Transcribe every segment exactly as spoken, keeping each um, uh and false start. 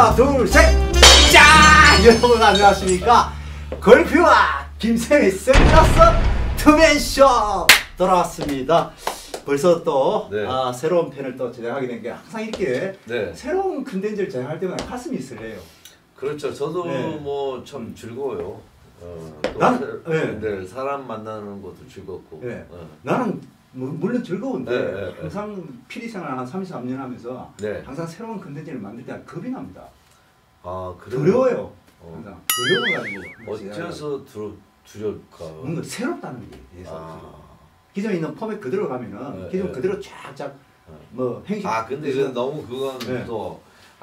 하나 둘 셋. 자, 여러분 안녕하십니까. 골프와 김쌤의 선글라스 투맨쇼 돌아왔습니다. 벌써 또 네. 아, 새로운 펜을 또 제작하게 된 게 항상 이렇게 네. 새로운 컨텐츠를 제작할 때마다 가슴이 설레요. 그렇죠. 저도 네. 뭐 참 즐거워요. 어, 또 난- 사- 네. 네, 사람 만나는 것도 즐겁고. 네. 어. 나는 뭐, 물론 즐거운데 네, 네, 네. 항상 피디 생활 한 삼십삼 년 하면서 네. 항상 새로운 컨텐츠를 만들 때 겁이 납니다. 아, 그래요? 두려워요. 어. 항상 두려워가지고 어째서 두려, 두려울까요? 뭔가 새롭다는 게 있어서 아, 기존에 있는 포맷 그대로 가면은 네, 기존 네. 그대로 쫙쫙 네. 뭐 행식 아 근데 이건 너무 그건 네. 또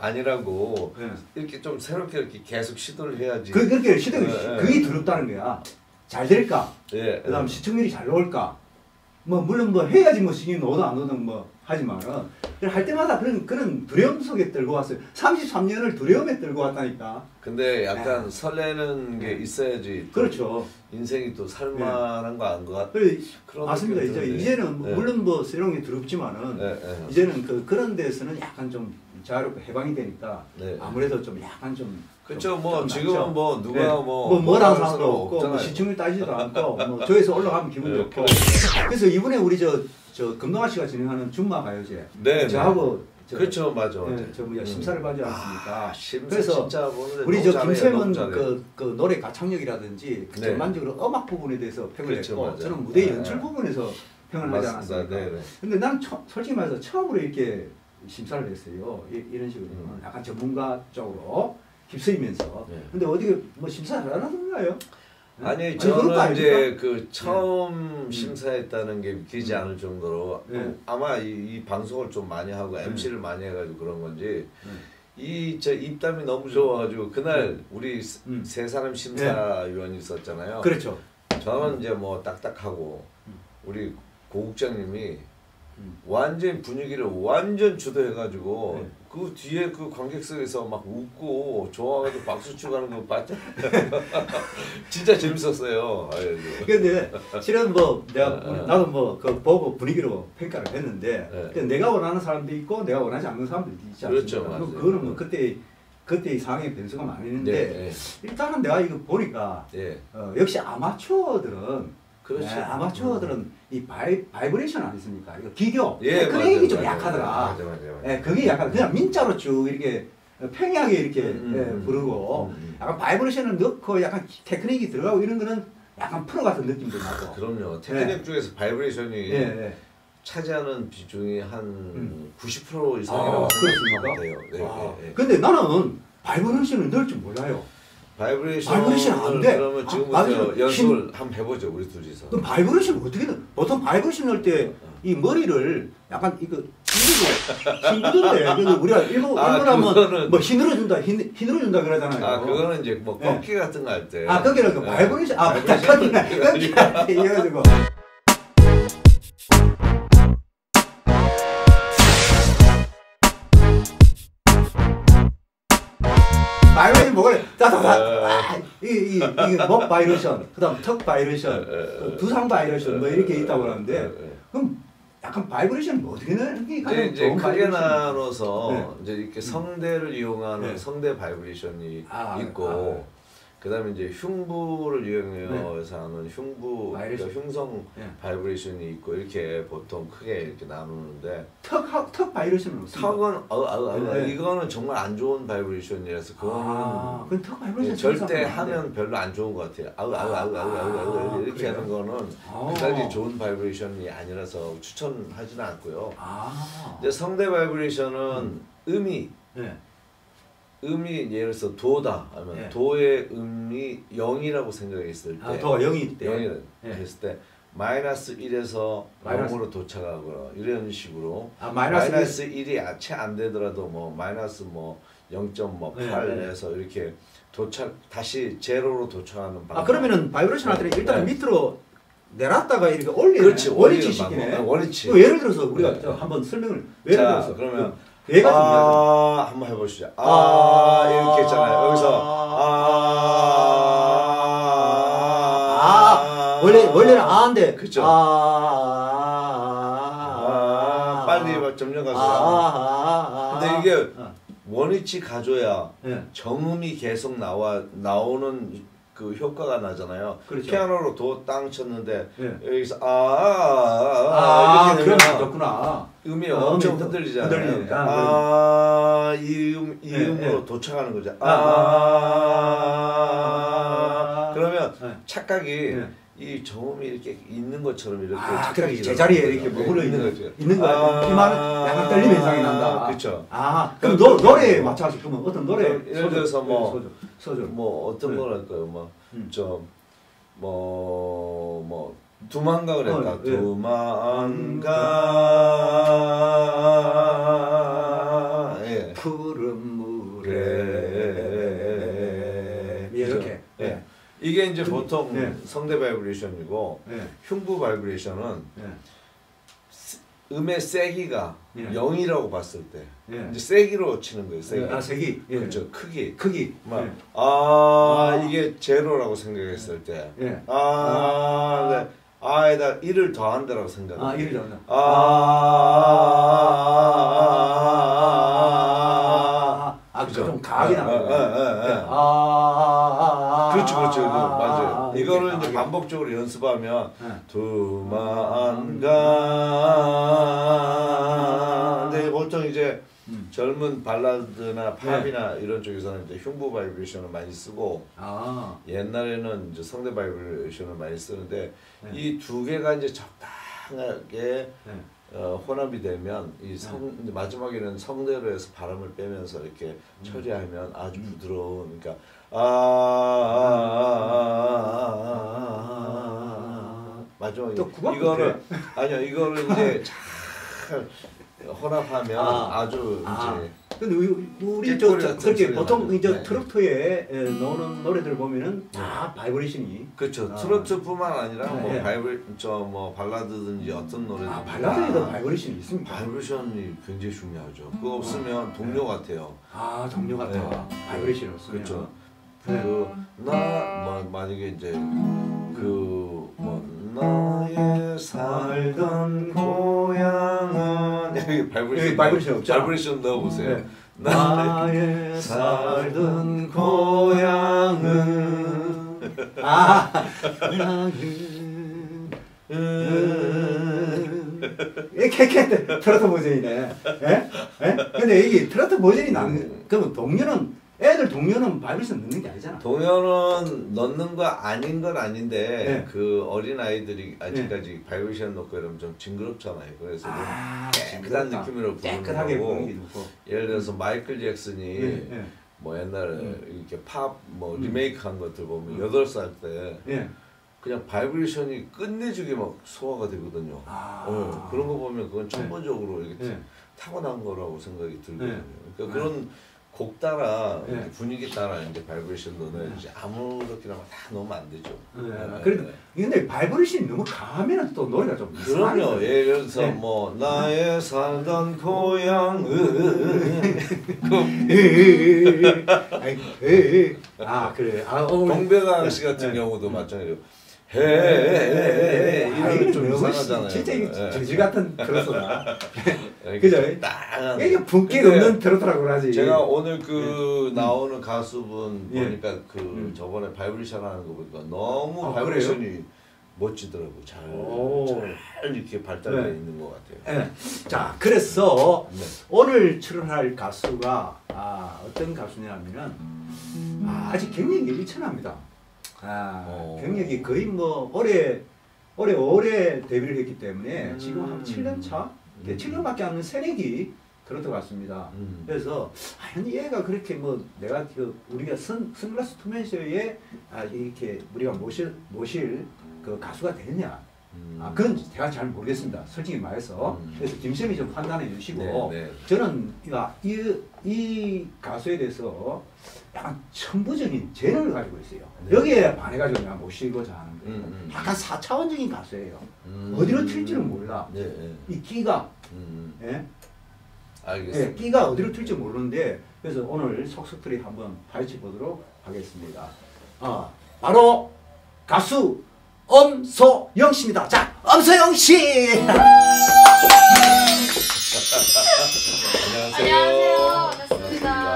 아니라고 네. 이렇게 좀 새롭게 이렇게 계속 시도를 해야지. 그, 그렇게 시도 네, 네. 그게 두렵다는 거야. 잘 될까? 예. 그다음 예. 시청률이 잘 나올까? 뭐 물론 뭐 해야지 뭐 시청률 오든 안 오든 뭐 하지만은 할 때마다 그런 그런 두려움 속에 들고 왔어요. 삼십삼 년을 두려움에 들고 왔다니까. 근데 약간 설레는 게 있어야지. 또 그렇죠. 인생이 또 살만한 거 안 것. 그래, 그런 맞습니다. 느낌이 이제 드는데. 이제는 뭐 네. 물론 뭐 새로운 게 두렵지만은 네, 네. 이제는 그 그런 데서는 약간 좀 자유롭고 해방이 되니까 네. 아무래도 좀 약간 좀 그렇죠. 좀- 뭐 좀 지금은 낫죠. 뭐 누가 네. 뭐 뭐 뭐라는 할 사람도 수는 없고 뭐 없잖아요. 시청률 따지지도 않고 뭐 조회수 올라가면 기분 네, 좋고 그렇죠. 그래서 이번에 우리 저 저 금동아 씨가 진행하는 줌마 가요제 네, 저하고 저, 그렇죠, 맞아, 맞아. 네, 저 뭐야 심사를 받지 않습니까? 아, 심사 그래서 진짜 보는데 우리 너무 저 잘해요, 김쌤은 너무 잘해요. 그, 그 노래 가창력이라든지 그 네. 전반적으로 음악 부분에 대해서 평을 그렇죠, 했고 맞아요. 저는 무대 네. 연출 부분에서 평을 하지 맞습니다. 않았습니까? 네, 네. 근데 난 처, 솔직히 말해서 처음으로 이렇게 심사를 했어요. 이, 이런 식으로 음. 약간 전문가 쪽으로 휩쓰이면서. 네. 근데 어떻게 뭐 심사 잘하던가요? 아니 그런 거 저는 아닙니까? 이제 그 처음 심사했다는 게 믿기지 않을 정도로 네. 어, 아마 이, 이 방송을 좀 많이 하고 네. 엠씨를 많이 해가지고 그런 건지 네. 이 저 입담이 너무 좋아가지고 그날 우리 음. 세 사람 심사위원이 있었잖아요. 그렇죠. 저는 이제 뭐 딱딱하고 음. 우리 고국장님이 음. 완전 분위기를 완전 주도해가지고 네. 그 뒤에 그 관객석에서 막 웃고 좋아가지고 박수 치고 가는 거 봤죠? 진짜 재밌었어요. 아유, 근데 실은 뭐 내가 네. 나도 뭐 그 보고 분위기로 평가를 했는데 네. 근데 내가 원하는 사람도 있고 내가 원하지 않는 사람들도 있지 않습니까? 그렇죠, 맞아요. 그거는 뭐 그때 그때 상황의 변수가 많이 있는데 네, 네. 일단은 내가 이거 보니까 예. 어, 역시 아마추어들은 그렇죠. 네, 아마추어들은 이 바이, 바이브레이션 아니습니까? 이거 기교, 예, 테크닉이 맞아요, 좀 맞아요. 약하더라. 맞아, 맞아, 맞아. 예, 그게 약간 그냥 민자로 쭉 이렇게 평이하게 이렇게 음, 예, 음, 부르고 음, 음. 약간 바이브레이션을 넣고 약간 테크닉이 들어가고 이런 거는 약간 프로 같은 느낌도 나고. 그럼요. 테크닉 네. 중에서 바이브레이션이 예, 예. 차지하는 비중이 한 음. 구십 퍼센트 이상이라고 아, 생각하면 그렇습니까? 돼요. 네, 아, 네, 네. 근데 나는 바이브레이션을 넣을 줄 몰라요. 바이브레이션 바이브레이션 안 돼. 그러면 아, 지금부터 바이브레이션 연습을 힘- 한번 해보죠. 우리 둘이서. 그럼 바이브레이션 어떻게 넣? 보통 바이브레이션 넣을 때 이 머리를 약간 이거 힘들고 힘들던데. 그 우리가 일본 아, 일본 하면 그거는- 뭐 힘들어 준다, 힘 힘들어 준다 그러잖아요. 아 그거는 이제 뭐 네. 꺾기 같은 거 할 때. 아, 거기는 그 네. 바이브레이션, 아, 맞다, 바이브레이션. 거기는, 거기는, 이래가지고. 바이브레이션 뭐가, 따다다, 이, 이, 이게 목 바이브레이션, 그 다음 턱 바이브레이션, 그 두상 바이브레이션, 뭐 이렇게 있다고 하는데, 그럼 약간 바이브레이션 뭐 어떻게 넣는 게 이제 가장 이제 좋은 크게 바이브레이션? 나눠서 네. 이제 이렇게 성대를 이용하는 네. 성대 바이브레이션이 아, 있고, 아. 그다음에 이제 흉부를 이용해서 하는 흉부, 바이브레이션. 그러니까 흉성 네. 바이브레이션이 있고 이렇게 보통 크게 이렇게 나누는데 턱, 턱 바이브레이션은 없습니다. 턱은 어우 어우 어우 네. 이거는 정말 안 좋은 바이브레이션이라서 그거는 아, 그건 턱 바이브레이션 절대 생각하면 안 돼. 하면 별로 안 좋은 것 같아요. 아우 아우 아우 아우 아우 아우 아, 이렇게 그래요? 하는 거는 아. 그다지 좋은 바이브레이션이 아니라서 추천하지는 않고요. 아, 이제 성대 바이브레이션은 음. 음이 네. 음이 예를 들어서 도다 하면 네. 도의 음이 영이라고 생각했을 때 아, 더 영이 때. 영이 네. 했을 때 마이너스 일에서 마이너스- 영으로 도착하거나 이런 식으로 아, 마이너스, 마이너스 일이 채 안 되더라도 뭐 마이너스 뭐 영 점 네, 팔에서 네. 이렇게 도착 다시 제로로 도착하는 방법. 아, 그러면은 바이브레이션 할 때는 일단 네. 밑으로 내놨다가 이렇게 올리네. 그렇지 원위치 원리는 시키네. 방법. 원위치. 또 예를 들어서 우리가 네. 저 한번 설명을 예를 자, 들어서 그러면 그 얘가 좀 아 한번 해보시죠. 아, 아, 이렇게 했잖아요. 여기서 아, 아, 원래 원래는 아인데 그쵸. 아, 아, 빨리 막 점령 가세요. 아, 아, 아, 근데 이게 아. 원위치 가줘야 예. 정음이 계속 나와 나오는 그 효과가 나잖아요. 그렇죠. 피아노로 도 땅 쳤는데 예. 여기서 아아아 아, 이렇게 그럼 되면 좋구나. 음이 어, 엄청 음이 흔들리잖아요. 흔들리네. 그러니까 아, 아이 음, 이 예, 음으로 예. 도착하는 거죠. 아, 아, 그러면 예. 착각이 예. 이 저음이 이렇게 있는 것처럼 이렇게 아, 착각이 그래, 제자리에 이렇게 일어나는 머물러 거죠. 있는 거죠. 있는 거야. 아, 이 말은 약간 떨림 현상이 난다. 그렇죠. 아, 그럼 노, 노래에 맞춰서 그러면 어떤 노래? 예를 들어서 뭐 소절, 소절. 뭐 어떤 네. 거랄까요, 뭐 음. 좀 뭐 뭐 두만가 그랬다. 어, 예. 두만가 예. 푸른 물에 예. 이렇게. 예. 예. 이게 이제 보통 예. 성대 바이브레이션이고 예. 흉부 바이브레이션은 예. 음의 세기가 예. 영이라고 봤을 때 예. 이제 세기로 치는 거예요. 세기. 아, 색이. 예. 그렇죠. 크기. 크기. 막, 예. 아, 아. 이게 제로라고 생각했을 때, 예. 아, 네. 아에다 일을 더한다라고 생각해. 아, 이를 잡나. 아, 아, 그죠? 좀 강하게 나와요. 예, 예, 예, 예. 아, 그렇죠, 그렇죠, 그렇죠. 맞아요. 이렇게 이거를 이제 강하게. 반복적으로 연습하면 예. 두만가. 근데 보통 이제 음. 젊은 발라드나 팝이나 이런 쪽에서는 이제 흉부 바이브레이션을 많이 쓰고 아, 옛날에는 이제 성대 바이브레이션을 많이 쓰는데 네. 이 두 개가 이제 적당하게 네. 어, 혼합이 되면 이 성, 이제 마지막에는 성대로 해서 바람을 빼면서 이렇게 음. 처리하면 아주 음. 부드러운 그러니까 아, 아, 아, 아, 아, 아, 마지막에 또 국악 이거를 아니요 이거를 이제 잘 혼합하면 아. 아, 주 아. 이제 근데 우리, 우리 저, 꾀꼬리 저 같은 그렇게 소리가 보통 나죠. 이제 네. 트로트에 에, 나오는 노래들 보면은 다 바이브레이션이 그렇죠. 아. 트로트뿐만 아니라 뭐 네. 바이블 저뭐 발라드든지 어떤 노래든 아, 발라드에도 바이브레이션이 있습니다. 바이브레이션이 굉장히 중요하죠. 그거 없으면 동료 같아요. 아, 동료 같아. 네. 바이브레이션이 없으면. 그렇죠. 네. 그나 만약에 이제 그 뭐 나의 살던 고향은 여기 바이브레이션 여기 바이브레이션 없잖아. 바이브레이션 넣어보세요. 네. 나의 나의 살던 고향은 아 고향은 이렇게 이렇게 트로트 버전이네. 예? 예? 근데 이게 트로트 버전이 나는 그러면 동료는 애들 동료는 바이브레이션 넣는 게 아니잖아. 동요는 넣는 거 아닌 건 아닌데 네. 그 어린 아이들이 아직까지 바이브레이션 넣고 이러면 좀 징그럽잖아요. 그래서 좀 아, 깨끗한 징그럽다. 느낌으로 부르는 깨끗하게 거고. 부르는 게 좋고. 예를 들어서 마이클 잭슨이 예, 예. 뭐 옛날에 음. 이렇게 팝 뭐 음. 리메이크한 것들 보면 음. 여덟 살 때 예. 그냥 바이브레이션이 끝내주게 막 소화가 되거든요. 아. 어, 그런 거 보면 그건 천본적으로 이렇게 예. 타고난 거라고 생각이 들거든요. 네. 그러니까 그런 곡 따라 네. 이렇게 분위기 따라 이제 바이브레이션 넣어야지 아무렇게나 다 넣으면 안 되죠. 네. 네. 그래도 근데 바이브레이션이 너무 강하면 또 노래가 좀 이상하네. 그럼요. 예를 들어서 네. 뭐 나의 살던 고향은 아 그래. 아, 어, 동백아가 씨 같은 네. 경우도 마찬가지로 네. 해 아, 이런 이거는 좀 너무 이상하잖아요. 진짜 이거 네. 저지 같은 트로트다. 이렇게 그죠? 좀 딱 이게 분기 근데 없는 트로트라고 하지. 제가 오늘 그 나오는 가수분 예. 보니까 그 음. 저번에 바이브레이션 하는 거 보니까 너무 아, 바이브레이션이 멋지더라고. 잘, 오. 잘 이렇게 발달돼 네. 있는 것 같아요. 예. 자, 그래서 네. 오늘 출연할 가수가 아, 어떤 가수냐면은 아, 아직 경력이 일천합니다. 아, 오. 경력이 거의 뭐 올해 올해 올해 데뷔를 했기 때문에 음. 지금 한 칠 년 차, 음. 칠 년밖에 안 된 새내기 트로트 같습니다. 음. 그래서 아니 얘가 그렇게 뭐 내가 그 우리가 선 선글라스 투맨쇼에 아, 이렇게 우리가 모실 모실 그 가수가 되느냐? 음. 아, 그건 제가 잘 모르겠습니다. 솔직히 말해서. 음. 그래서 김쌤이 좀 판단해 주시고, 네, 네. 저는 이, 이 가수에 대해서 약간 천부적인 재능을 가지고 있어요. 네. 여기에 반해가지고 내가 모시고자 하는 거예요. 음, 음. 약간 사차원적인 가수예요. 음. 어디로 튈지는 몰라. 네, 네. 이 끼가, 음. 예? 알겠습니다. 예, 끼가 어디로 튈지 모르는데, 그래서 오늘 속속들이 한번 파헤쳐 보도록 하겠습니다. 아, 바로 가수 엄소영 씨입니다. 자, 엄소영 씨! 안녕하세요. 안녕하세요. 반갑습니다.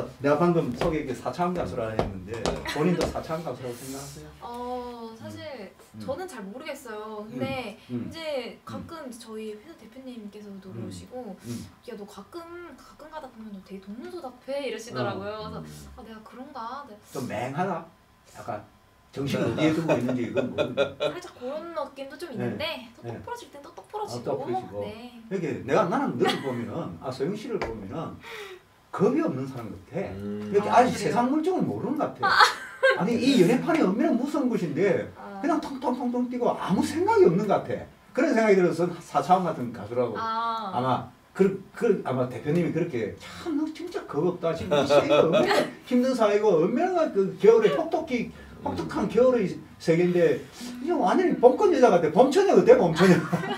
저 내가 방금 소개 사차원 가수라 했는데 본인도 사차원 가수라고 생각하세요? 어 사실 음. 저는 잘 모르겠어요. 근데 음. 이제 가끔 저희 회사 대표님께서도 음. 그러시고 음. 야 너 가끔 가끔 가다 보면 너 되게 동문서답해 이러시더라고요. 어. 그래서 아 내가 그런가? 내가 좀 맹하다. 약간 정신 어디에 두고 있는지 이건 모르겠네. 살짝 그런 느낌도 좀 있는데 또 네. 똑 부러질 땐 또 똑 아, 부러지고. 또 부러지고. 네. 이렇게 내가 나는 너를 보면은 아 소영 씨를 보면은 겁이 없는 사람 같아. 음. 이렇게 아, 아직 그래요? 세상 물정을 모르는 것 같아. 아니 이 연애판이 얼마나 무서운 곳인데 아. 그냥 통통통통 뛰고 아무 생각이 없는 것 같아. 그런 생각이 들어서 사차원 같은 가수라고 아. 아마 그, 그 아마 대표님이 그렇게 참 너 진짜 겁 없다. 지금 이 세계가 얼마나 힘든 사회고 얼마나 그 겨울에 혹독히 혹독한 겨울의 세계인데 이제 완전히 봄꽃 여자 같아. 봄처녀 어때 봄처녀?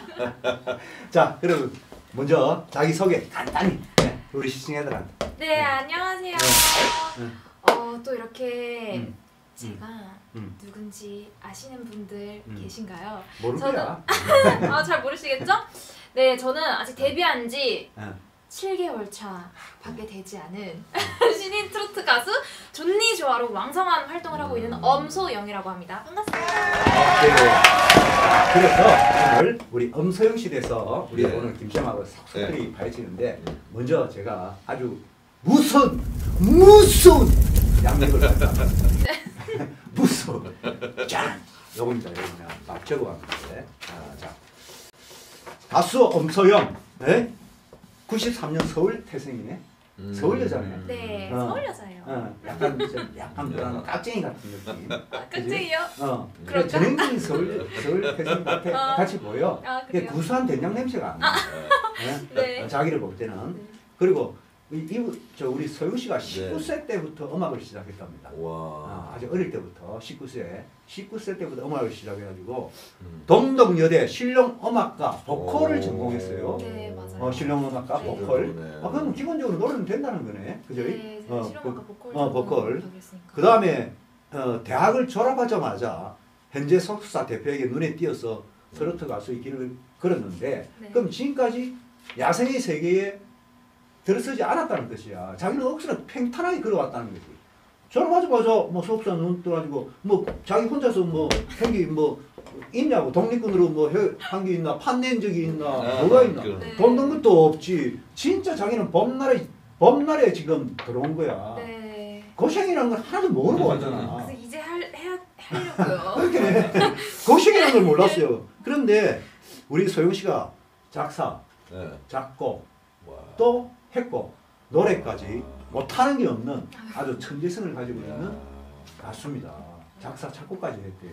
자 그럼 먼저 자기 소개 간단히 네, 우리 시청자들한테. 네 안녕하세요. 네. 어 또 이렇게 음. 제가 음. 누군지 아시는 분들 음. 계신가요? 모를 저는- 거야. 아 잘 모르시겠죠? 네 저는 아직 데뷔한 지 네. 칠 개월 차 밖에 되지 않은 신인 트로트 가수 존니 조아로 왕성한 활동을 하고 있는 엄소영이라고 합니다. 반갑습니다. 네. 자, 그래서 오늘 우리 엄소영 씨에서 우리 네. 오늘 김쌤하고 속속들이 네. 파헤치는데 먼저 제가 아주 무서운 무서운 양력을 갖다 무서운 짠 요겁니다. 요겁니다. 막 적어갑니다. 자, 자. 가수 엄소영 네? 구십삼 년 서울 태생이네. 음. 서울 여자네. 네 어. 서울 여자예요. 어, 약간 좀 약간 그런 깍쟁이 같은 느낌. 아, 그지? 깍쟁이요? 어. 그럴까? 전형적인 서울 서울 태생 같아 어. 같이 보여. 아 이게 그래요? 구수한 된장 냄새가 안 나. 네? 네. 어, 자기를 볼 때는. 네. 그리고 이, 이, 저 우리 소영 씨가 십구 세 때부터 음악을 시작했답니다. 와. 아, 아주 어릴 때부터 십구 세, 십구 세 때부터 음악을 시작해가지고 음. 동덕여대 실용음악과 보컬을 오. 전공했어요. 네 맞아요. 어, 실용음악과 네. 보컬. 네. 아, 그럼 기본적으로 노래는 된다는 거네, 그죠? 네 어, 실용음악과 그- 보컬 어, 보컬. 전공했으니까. 그 다음에 어, 대학을 졸업하자마자 현재 소속사 대표에게 눈에 띄어서 트로트 가수의 길을 걸었는데 네. 그럼 지금까지 야생의 세계에 들어서지 않았다는 뜻이야. 자기는 억수로 팽탄하게 걸어왔다는 거지. 졸업하자마자 뭐 소속사 눈 떠가지고 뭐 자기 혼자서 뭐 한게 뭐 있냐고 독립군으로 뭐 한 게 있나 판낸 적이 있나 아, 뭐가 있나 그러네. 네. 돈 든 것도 없지. 진짜 자기는 범날에 범날에 지금 들어온 거야. 네. 고생이라는 걸 하나도 모르고 왔잖아. 그래서 이제 할 해야 하려고요. 그렇게 고생이라는 걸 몰랐어요. 그런데 우리 소영 씨가 작사, 네. 작곡 와. 또 했고 노래까지 아. 못하는 게 없는 아주 천재성을 가지고 있는 야. 가수입니다. 작사, 작곡까지 했대요.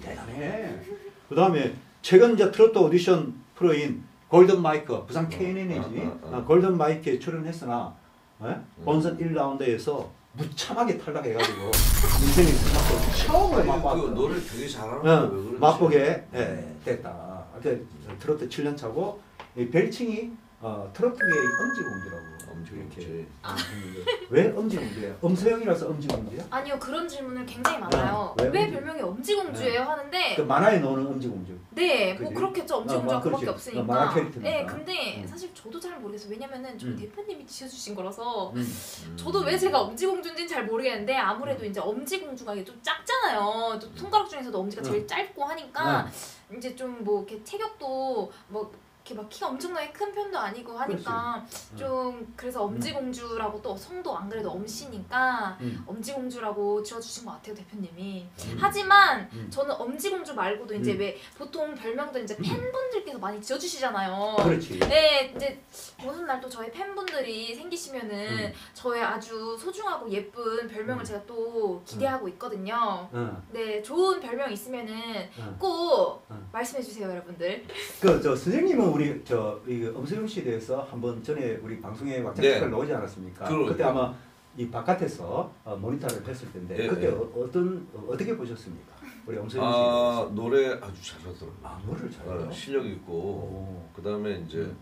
대단해. 그 다음에 최근 이제 트로트 오디션 프로인 골든 마이크, 부산 케이엔엔이지 어, 어, 어. 어, 골든 마이크에 출연했으나 예? 음. 본선 일 라운드에서 무참하게 탈락해가지고 인생의 스마트 처음으로 그 맛봤다. 노래 되게 잘하는 어, 거야. 왜 그런지. 맛보게 예, 됐다. 그 트로트 칠 년 차고 이 별칭이 어, 트로트계의 엄지공주라고. 엄지공주. 이렇게 생긴 거예요. 왜 엄지공주예요? 엄서영이라서 엄지공주야? 아니요 그런 질문을 굉장히 많아요. 어, 왜 왜 엄지- 별명이 엄지공주예요 하는데 그 만화에 나오는 엄지공주. 네, 뭐 그지? 그렇겠죠. 어, 엄지공주가 뭐 그밖에 그렇지. 없으니까. 어, 만화 캐릭터니까. 네, 근데 음. 사실 저도 잘 모르겠어요. 왜냐면은 저희 음. 대표님이 지어주신 거라서 음. 음. 저도 왜 제가 엄지공주인지는 잘 모르겠는데 아무래도 이제 엄지공주가 이게 좀 작잖아요. 또 손가락 중에서도 엄지가 제일 음. 짧고 하니까 이제 좀 뭐 이렇게 체격도 뭐 이렇게 막 키가 엄청나게 큰 편도 아니고 하니까 그렇지. 좀 그래서 엄지공주라고 또 성도 안 그래도 엄씨니까 음. 엄지공주라고 지어주신 것 같아요 대표님이. 음. 하지만 음. 저는 엄지공주 말고도 이제 음. 왜 보통 별명들 이제 팬분들께서 많이 지어주시잖아요. 그렇지. 네, 이제 어느 날 또 저희 팬분들이 생기시면은 음. 저의 아주 소중하고 예쁜 별명을 음. 제가 또 기대하고 있거든요. 어, 네, 좋은 별명 있으면은 어. 꼭 어. 말씀해 주세요, 여러분들. 그저 선생님은 우리 저 이 엄서영 씨에 대해서 한번 전에 우리 방송에 왁자지껄 네. 나오지 않았습니까? 그러- 그때 아마 이 바깥에서 어, 모니터를 했을 텐데 네, 그때 네. 어, 어떤 어, 어떻게 보셨습니까? 우리 엄서영 씨. 아 노래 아주 잘하더라고요. 아 노래를 잘해요. 어, 실력 있고 오. 그 다음에 이제 음.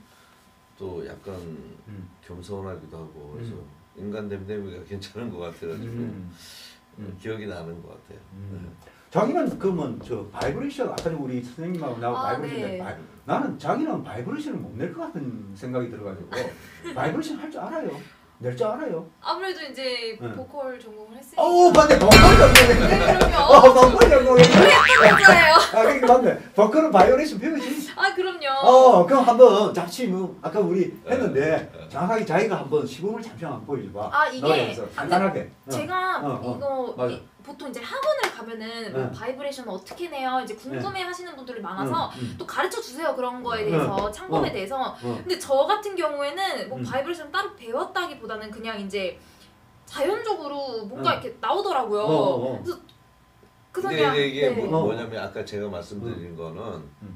또 약간 음. 겸손하기도 하고 그래서 음. 인간 댐댐이가 괜찮은 것 같아가지고 음. 음, 기억이 나는 것 같아요. 음. 자기는 그러면 저 바이브레이션 아까 우리 선생님하고 나하고 아, 바이브레이션 네. 바이, 나는 자기는 바이브레이션을 못 낼 것 같은 생각이 들어가지고 바이브레이션 할 줄 알아요. 낼 줄 알아요. 아무래도 이제 네. 보컬 전공을 했으니까. 어, 맞네. 보컬 전공했네. 네, 그럼요. 어, 보컬 전공했네. 맞아요. 아, 그게 맞네. 보컬은 바이올리션 배우지. 아, 그럼요. 어, 그럼 한번 잡지 뭐 아까 우리 했는데 정확하게 자기가 한번 시범을 잠시만 한번 보여줘봐. 아, 이게 노래에서 간단하게. 제가 어, 어. 이거 맞아. 이, 보통 이제 학원을 가면은 뭐 네. 바이브레이션 어떻게 내요? 이제 궁금해 하시는 분들이 많아서 응, 응. 또 가르쳐 주세요. 그런 거에 대해서 창법에 어. 대해서. 어. 근데 저 같은 경우에는 뭐 음. 바이브레이션 따로 배웠다기보다는 그냥 이제 자연적으로 뭔가 응. 이렇게 나오더라고요. 어, 어, 어. 그래서 그래서 근데 그냥 이게 네. 뭐, 어. 뭐냐면 아까 제가 말씀드린 거는 음.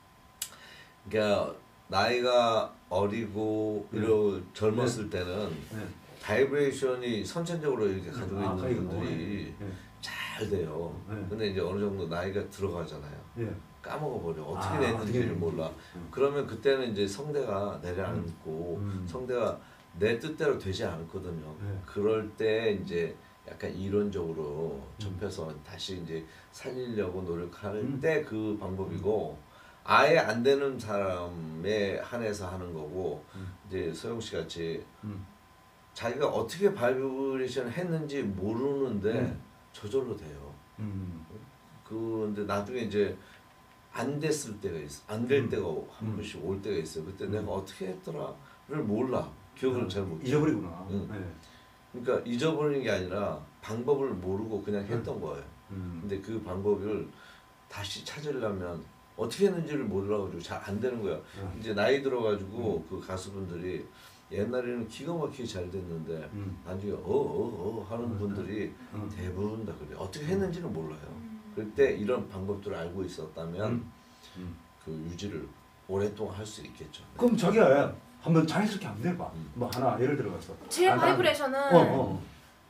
그러니까 나이가 어리고 음. 이런 젊었을 때는 네. 바이브레이션이 선천적으로 이렇게 가지고 아, 있는 가지고 분들이 네. 잘 돼요. 네. 근데 이제 어느 정도 나이가 들어가잖아요. 네. 까먹어버려. 어떻게 아, 냈는지를 어떻게 몰라. 음. 그러면 그때는 이제 성대가 내려앉고 음. 성대가 내 뜻대로 되지 않거든요. 네. 그럴 때 이제 약간 이론적으로 음. 접해서 다시 이제 살리려고 노력할 음. 때 그 방법이고 아예 안 되는 사람에 한해서 하는 거고 음. 이제 소영 씨 같이 음. 자기가 어떻게 바이브레이션 했는지 모르는데 음. 저절로 돼요. 음. 근데 나중에 이제 안 됐을 때가 있어. 안 될 음. 때가 한 음. 번씩 올 때가 있어요. 그때 음. 내가 어떻게 했더라를 몰라. 기억을 음. 잘 못. 잊어버리구나. 응. 네. 그러니까 잊어버리는 게 아니라 방법을 모르고 그냥 했던 거예요. 음. 근데 그 방법을 다시 찾으려면 어떻게 했는지를 몰라가지고 잘 안 되는 거야. 음. 이제 나이 들어가지고 그 가수분들이 옛날에는 기가 막히게 잘 됐는데 음. 나중에 어어어 하는 음. 분들이 음. 대부분 다 그래. 어떻게 했는지는 몰라요. 음. 그때 이런 방법들을 알고 있었다면 음. 음. 그 유지를 오랫동안 할 수 있겠죠. 그럼 자기가 한번 자연스럽게 한번 해봐. 음. 뭐 하나 예를 들어서. 제 아, 나- 바이브레이션은 어, 어.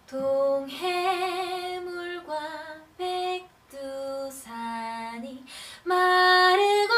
동해물과 백두산이 마르고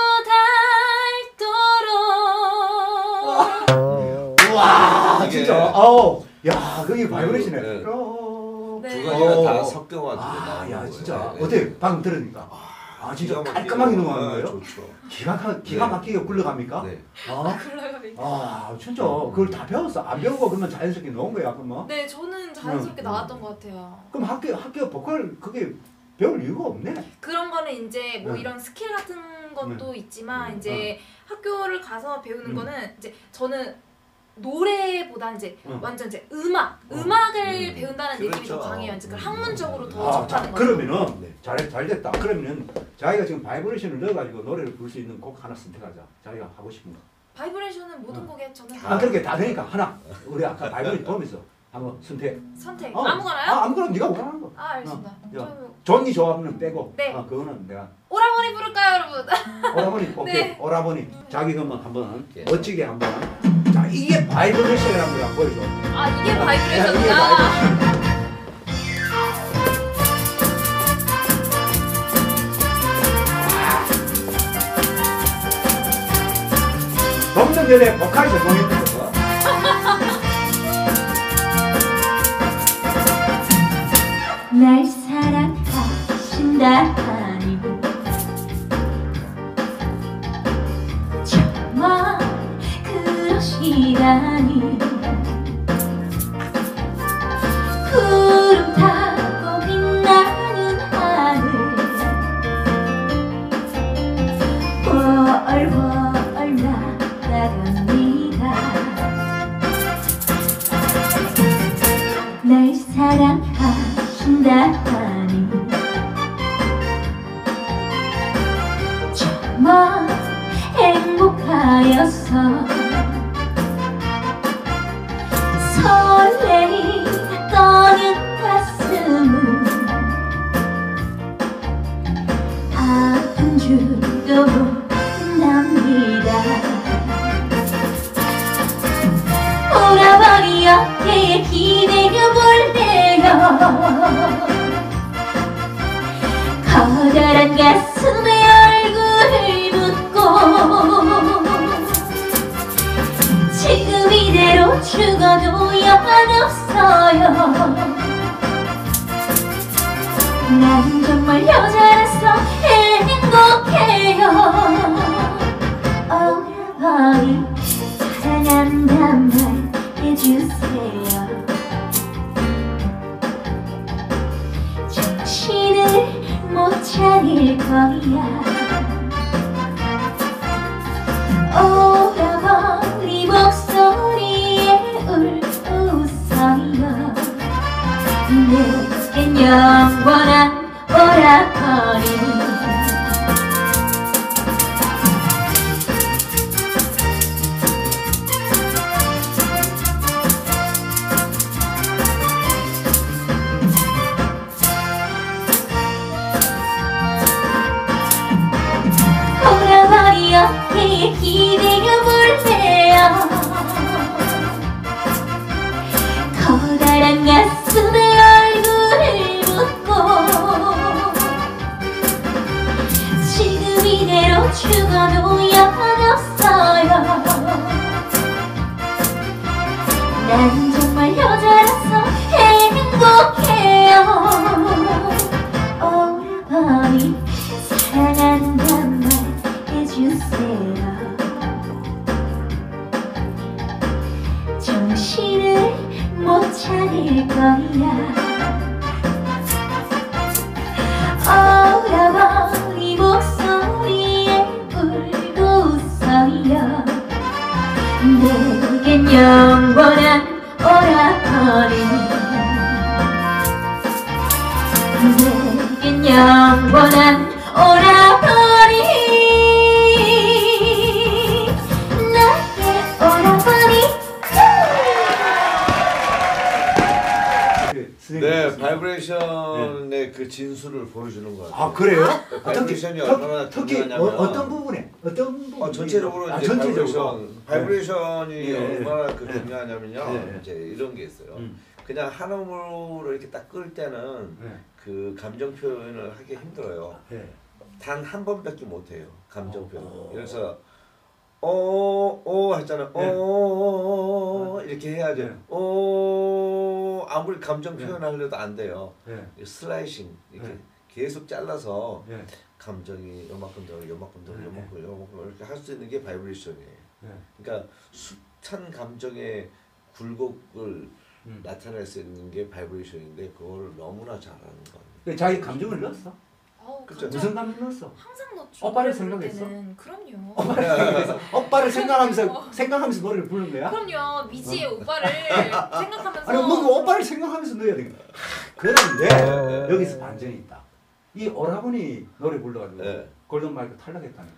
닳도록 와, 이게- 진짜. 아우, 야, 그게 바이브레이션이네. 네. 어. 네. 두 가지가 어. 다 섞여가지고 아, 나오는 야, 거예요. 진짜. 네. 어때? 방금 들으니까. 아, 진짜 기가 막히게 깔끔하게 넘어가는 아, 거예요? 좋죠. 기가, 막- 기가 네. 막히게 굴러갑니까? 네. 어? 그래요. 아, 진짜. 그걸 다 배웠어. 안 배우고 그러면 자연스럽게 넣은 거야, 그럼 뭐? 네, 저는 자연스럽게 음. 나왔던 것 같아요. 그럼 학교, 학교 보컬 그게 배울 이유가 없네? 그런 거는 이제 뭐 네. 이런 스킬 같은 것도 있지만 음. 이제 학교를 가서 배우는 음. 거는 이제 저는 노래보다 이제 응. 완전 이제 음악, 어. 음악을 음. 배운다는 그렇죠. 느낌이 더 강해요. 이제 그 음. 학문적으로 더 아, 접하는 자, 거죠. 그러면은 네. 잘, 잘 됐다. 그러면은 자기가 지금 바이브레이션을 넣어가지고 노래를 부를 수 있는 곡 하나 선택하자. 자기가 하고 싶은 거. 바이브레이션은 모든 어. 곡에 저는 아, 다 그렇게 다 되니까 하나. 우리 아까 바이브레이션 보면서 한번 선택. 선택 어. 아무거나요? 아, 아무거나 네가 원하는 거. 아, 알겠습니다. 어. 저 야. 뭐 존니 좋아하면 빼고. 네. 어, 그거는 내가. 오라버니 부를까요, 여러분? 오라버니 오케이. 네. 오라버니. 자기 그러면 한번 예. 멋지게 한번. 자, 이게 바이브레이션이라는 걸 한번 보여줘. 아, 이게 야, 이게 바이브레이션이다. 바이브레이션. 좀 전에 보컬 전공했던 거. 날 사랑하신다니 정말 그러시다니 구름 타고 빛나는 하늘 월월 날아갑니다 날 사랑하신다니 정말 행복하여서 설레이 떠는 가슴은 아픈 줄도 모른답니다 오라버니 어깨에 기대어 볼래요 커다란 가슴에 얼굴을 묻고 지금 이대로 죽어도 여한없어요 난 정말 여자라서 행복해요 오라버니 사랑한단 말 해주세요. 정신을 못 차릴 거야. 오라버니 목소리에 울웃어요. 내겐 영원한 오라버니. 오라버니 어깨에 기대어 볼래요. 커다란 가슴에 얼굴을 묻고 지금 이대로 죽어도 영없어요. 난 정말 여자라서 행복해요. 오라버니 사랑한단 말 해주세요. 정신을 못 차릴 거야. 오라버니 목소리에 울고 웃어요. 내겐 영원한 오라버니. 내겐 영원한 오라버니. 나의 오라버니. 네, 바이브레이션의 그 진수를 보여주는 것 같아요. 아 그래요? 네, 바이브레이션이 특히, 얼마나 특히 중요하냐면 어, 어떤 부분에 어떤 부분? 어, 전체적으로 아, 이제 전체적으로. 바이브레이션, 바이브레이션이 네. 얼마나 그 네. 중요하냐면요. 네. 이제 이런 게 있어요. 음. 그냥 한 음으로 이렇게 딱 끌 때는 네. 그 감정 표현을 하기 힘들어요. 네. 단 한 번밖에 못 해요. 감정 표현. 어. 그래서 어어 했잖아요. 네. 어 이렇게 해야죠. 네. 어 아무리 감정 네. 표현하려도 안 돼요. 네. 슬라이싱 이렇게 네. 계속 잘라서 네. 감정이 요만큼 더 요만큼 더 네. 요만큼 요만큼 이렇게 할 수 있는 게 바이브레이션이에요. 네. 그러니까 숱한 감정의 굴곡을 음. 나타낼 수 있는 게 바이브레이션인데 그걸 너무나 잘하는 거예요. 그 자기 감정을 넣었어? 어우, 그쵸. 감정 무슨 감정 넣었어? 항상 넣죠. 오빠를 노래 부를 생각했어? 때는. 그럼요. 오빠를 생각해서 오빠를 생각하면서 생각하면서 노래를 부르는 거야? 그럼요. 미지의 오빠를 생각하면서. 아니 뭐 그 오빠를 생각하면서 넣어야 돼. 그런데 여기서 반전이 있다. 이 오라버니 노래 불러가지고 네. 골든 마이크 탈락했다니까.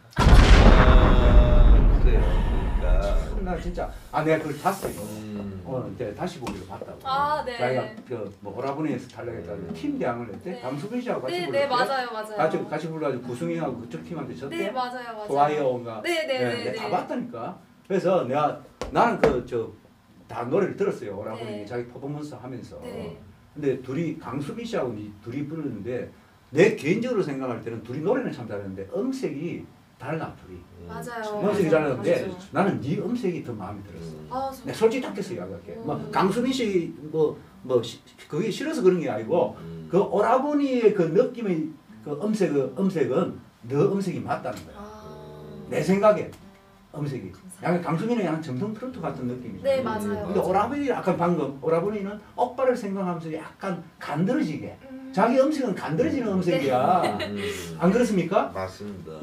아, 그래요. 그러니까 나 진짜 아 내가 그걸 봤어요. 음. 어, 이제 다시 보기로 봤다고. 아, 네. 자기가 그뭐 오라버니에서 탈락했다고 음. 팀 대항을 했대. 네. 강수빈 씨하고 같이 네, 불렀대. 네, 맞아요, 맞아요. 같이 같이 불러가지고 구승이하고 그쪽 팀한테 졌대. 네, 맞아요, 맞아요. 좋아요인가. 네, 네, 네, 내가 다 네. 봤다니까. 그래서 내가 나는 그 저 다 노래를 들었어요. 오라버니 네. 자기 퍼포먼스 하면서. 네. 근데 둘이 강수빈 씨하고 이 둘이 부르는데 내 개인적으로 생각할 때는 둘이 노래는 참 잘하는데 음색이 달라 둘이. 맞아요. 음색이 맞아요. 잘하는데 맞아요. 나는 네 음색이 더 마음에 들었어. 음. 아, 저... 내가 솔직히 답겠어 이야기할게. 음. 뭐 강수빈 씨뭐뭐 그게 싫어서 그런 게 아니고 음. 그 오라버니의 그 느낌의 그 음색 음색은 너 음색이 맞다는 거야. 아... 내 생각에 음색이. 감사합니다. 약간 강수빈은 약간 정통 트로트 같은 느낌이죠. 네, 맞아요. 근데 오라버니 약간 방금 오라버니는 오빠를 생각하면서 약간 간드러지게. 음... 자기 음색은 간드러지는 음색이야. 음. 안 그렇습니까? 맞습니다.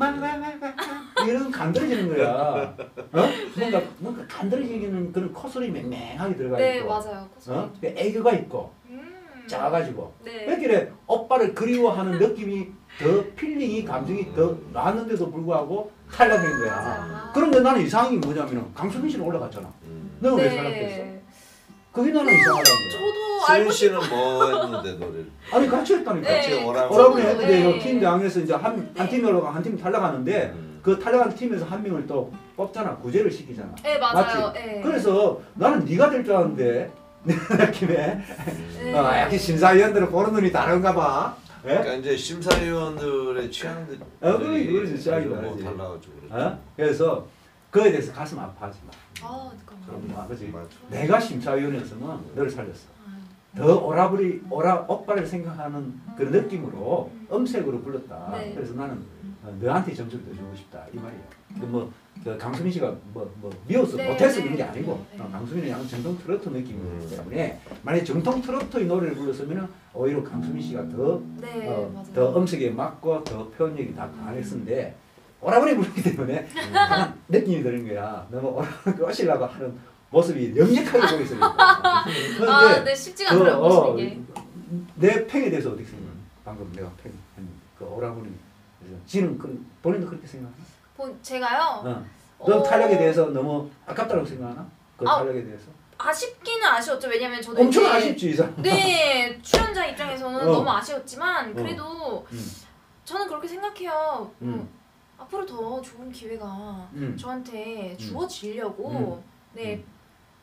이런 간드러지는 거야. 어? 뭔가 뭔가 간드러지는 그런 콧소리 맹맹하게 들어가 네, 있고. 맞아요. 어? 애교가 있고 음... 작아가지고. 네. 그렇게 오빠를 그리워하는 느낌이 더 필링이 감정이 더 나왔는데도 불구하고 탈락된 거야. 맞아요. 그런데 나는 이상한 게 뭐냐면 강수민 씨는 올라갔잖아. 음. 너는 왜 네. 탈락했어? 그게 나는 이상하다는 거야. 저도 수윤 알고 싶어. 씨는 뭐 했는데 노래를? 아니 같이 했다니까. 네, 같이 오라버니. 오라버니 저도, 했는데 네. 팀 당에서 이제 한, 한 팀이 올라가 한 팀 탈락하는데 음. 그 탈락한 팀에서 한 명을 또 뽑잖아. 구제를 시키잖아. 네, 맞아요. 맞지? 네. 그래서 나는 네가 될 줄 알았는데 내 느낌에 네. 어, 약간 심사위원들은 보는 눈이 다른가 봐. 예? 그러니까 이제 심사위원들의 취향들이 어, 그래, 그러지, 취향이 뭐 다르지. 달라가지고 어? 그래서 그에 대해서 가슴 아파하지 마. 아, 잠깐만. 그럼 아, 그지? 맞아. 내가 심사위원이었으면 너를 살렸어. 아, 더 오라버리 오라 오빠를 생각하는 그 느낌으로 음색으로 불렀다. 네. 그래서 나는 어, 너한테 점수를 더 주고 싶다 이 말이야. 뭐 그 강수민 씨가 뭐, 뭐 미워서 네, 못해서 네, 그런 게 아니고 네, 네. 어, 강수민은 약간 정통 트로트 느낌이기 음. 때문에 만약에 정통 트로트의 노래를 불렀으면 오히려 강수민 씨가 더, 네, 어, 맞아요. 더 음색에 맞고 더 표현력이 다 강했었는데 오라버니 부르기 때문에 약간 느낌이 드는 거야. 너무 오라버니 꼬시려고 하는 모습이 역력하게 보였으니까. 아, 그런데 네, 쉽지가 그, 않더라고요, 어, 보시는 게. 내 팽에 대해서 어떻게 생각해? 방금 내가 팽, 그 오라버니. 지는 그, 본인도 그렇게 생각해? 본- 제가요. 어. 너 어, 탄력에 대해서 너무 아깝다고 생각하나? 그 아, 탄력에 대해서? 아쉽기는 아쉬웠죠. 왜냐면 저도 엄청 이제- 아쉽지 이 사람. 네, 출연자 입장에서는 어. 너무 아쉬웠지만 어. 그래도 음. 저는 그렇게 생각해요. 음. 음, 앞으로 더 좋은 기회가 음. 저한테 음. 주어지려고 네 음.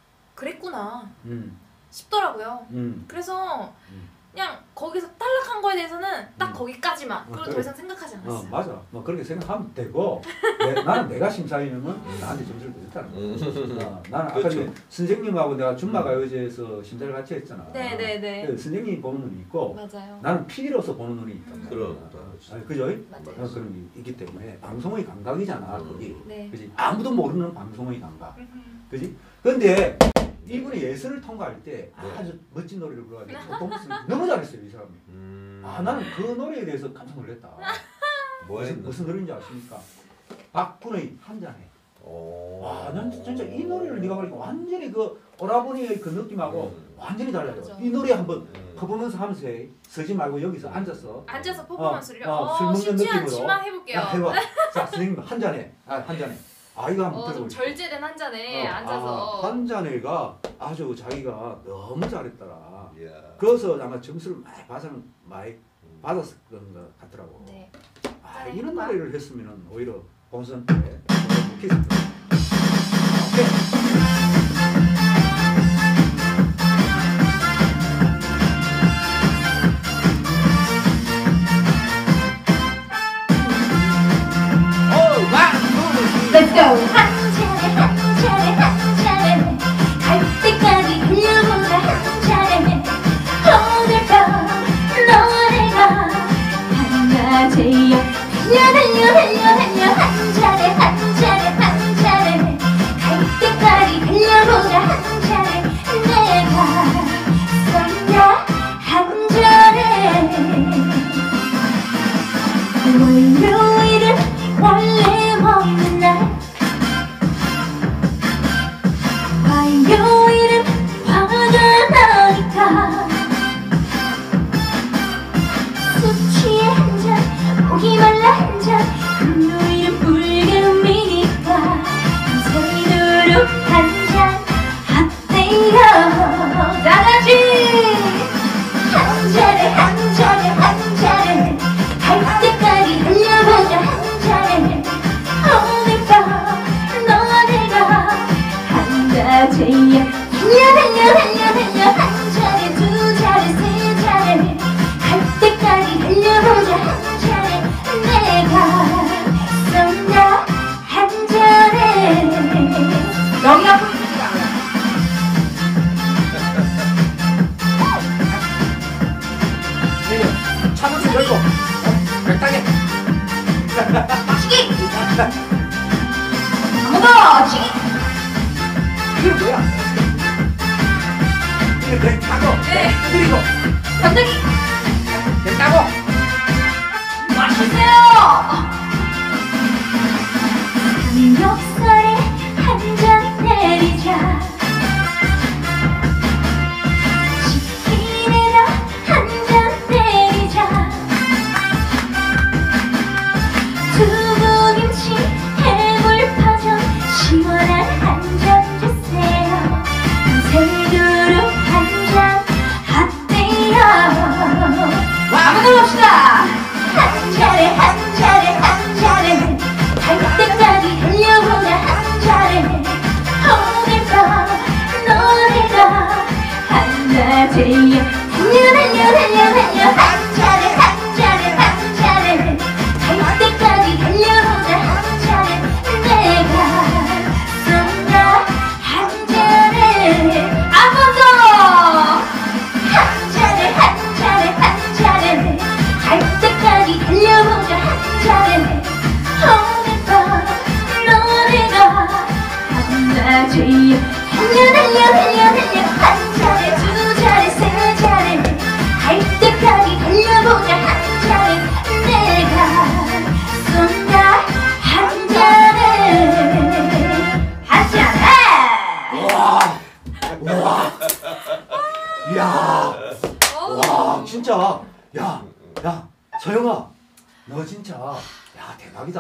그랬구나 음. 싶더라고요. 음. 그래서 음. 그냥 거기서 탈락한 거에 대해서는 딱 음. 거기까지만 그리고 그래. 더 이상 생각하지 어, 않았어요. 맞아. 뭐 그렇게 생각하면 되고 내, 나는 내가 심사위원은 나한테 점수를 못 주다는 거야. 어, 나는 아까 그렇죠. 전에 선생님하고 내가 준마가요제에서 심사를 같이 했잖아. 네네네. 그 선생님이 보는 눈이 있고 맞아요. 나는 피디로서 보는 눈이 있단 말이야. 그럼. 아, 그죠? 맞아요. 어, 그런 게 있기 때문에 방송의 감각이잖아. 음. 거기. 네. 그지? 아무도 모르는 방송의 감각. 그지? 근데 이분이 예선을 통과할 때 아주 멋진 노래를 불러가지고 동무스 너무 잘했어요 이 사람이. 음. 아 나는 그 노래에 대해서 깜짝 놀랐다. 뭐 무슨, 했나? 무슨 노래인지 아십니까? 박군의 한 잔에. 오. 와, 난 진짜 이 노래를 네가 보니까 완전히 그 오라버니의 그 느낌하고 음. 완전히 달라요. 그렇죠. 이 노래 한번 음. 퍼포먼스 하면서 해. 서지 말고 여기서 앉아서 앉아서 퍼포먼스를 어, 어, 어, 술 먹는 쉽지 느낌으로. 않지만 해볼게요. 야, 해봐. 자, 선생님 한 잔에. 아, 한 잔에. 아, 이거 한번 어, 좀 들어보세요. 절제된 한 잔에 어, 앉아서 아, 한 잔에가 아주 자기가 너무 잘했더라. 이야. 그래서 아마 점수를 많이 받았, 많이 음. 받았을 것 같더라고. 네. 아, 네, 이런 해봐. 노래를 했으면 오히려 본선 때 못했을 거야. 오케이. 오, 와, 두, Let's go 한 차례 한 차례 한 차례 갈 때까지 달려보자 한 차례 오늘 밤 너와 내가 한낮에야 달려 달려 달려 달려 한 차례 한 차례 한 차례 갈 때까지 달려보자 한 차례 내가 쏜다 한 차례 월요일은 원래 먹는 날 화요일은 화가 나니까 술 취해 한잔 목이 말라 한잔 금요일은 불금이니까 밤새도록 한잔 어때요 다같이 한 차례 한 차례 한 차례 갈 때까지 달려보자 한 차례 오늘 밤 너와 내가 한낮에야 달려 달려 달려 달려 한 차례 두 차례 세 차례 갈 때까지 달려보자 한 차례 내가 쏜다 한 차례 여기가 포인트다 네, 차는 좀 열고, 백당에. 시기 한번더 시기 이게 뭐야? 이게 백 타고, 네. 그리고 감독이 백 타고. 맛있어요 삼겹살에 한 잔 내리자 치킨에다 한 잔 내리자 두부김치 해물파전 시원한 한 잔 주세요 밤새도록 한 잔 어때요 한번 더 봅시다 한 차례 한 차례 한 차례 갈 때까지 달려보자 한 차례 오늘 밤 너와 내가 한낮에야 달려 달려 달려 달려 한 차례 한 차례 한 차례 갈 때까지 달려보자 한 차례 내가 쏜다 가지 달려 달려 달려 달려 한 차례 두 차례 세 차례 갈 때까지 달려보자 한 차례 내가 쏜다 한 잔에 한 잔에 와, 와, 이야, 와, 진짜, 야, 야, 서영아, 너 진짜, 야, 대박이다.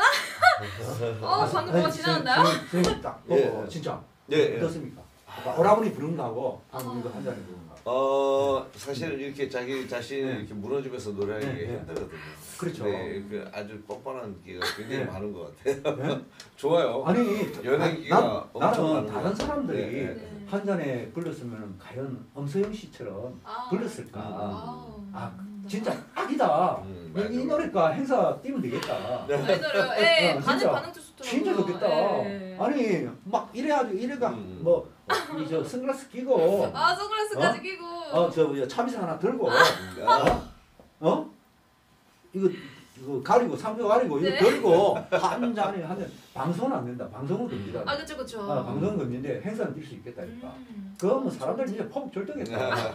어, 방금 뭐가 지나갔나요? 선생님 딱 보고 예. 진짜 예, 예. 어떻습니까? 오라버니 부른 거하고 방금 이거 한 잔에 부른 거. 어 사실 이렇게 자기 자신을 네. 이렇게 무너지면서 노래하기 네, 네. 힘들거든요. 그렇죠. 네, 그 아주 뻔뻔한 기가 굉장히 네. 많은 것 같아요. 네? 좋아요. 아니, 연예기가 나, 엄청 나는 많은 다른 것 사람들이 네, 네. 한 잔에 불렀으면 과연 엄서영 씨처럼 아. 불렀을까? 아우. 아, 진짜 딱이다. 음, 이, 이 맞아. 노래가 행사 뛰면 되겠다. 네. 아이돌요. 예, 어, 반응 진짜. 반응도 좋더라고요. 진짜 좋겠다. 예. 아니 막 이래가지고 이래가 음. 뭐이 저 선글라스 끼고 아, 선글라스까지 어? 끼고. 어저 참이슬 하나 들고 아, 어 이거 이거 가리고 삼조 가리고 이거 네. 들고 한 잔에 한잔 방송은 안 된다. 방송은 금지다. 아, 그쵸, 그쵸. 아, 방송은 금지인데 행사는 뛸 수 있겠다니까. 음. 그러면 사람들 진짜 폭 절대겠다.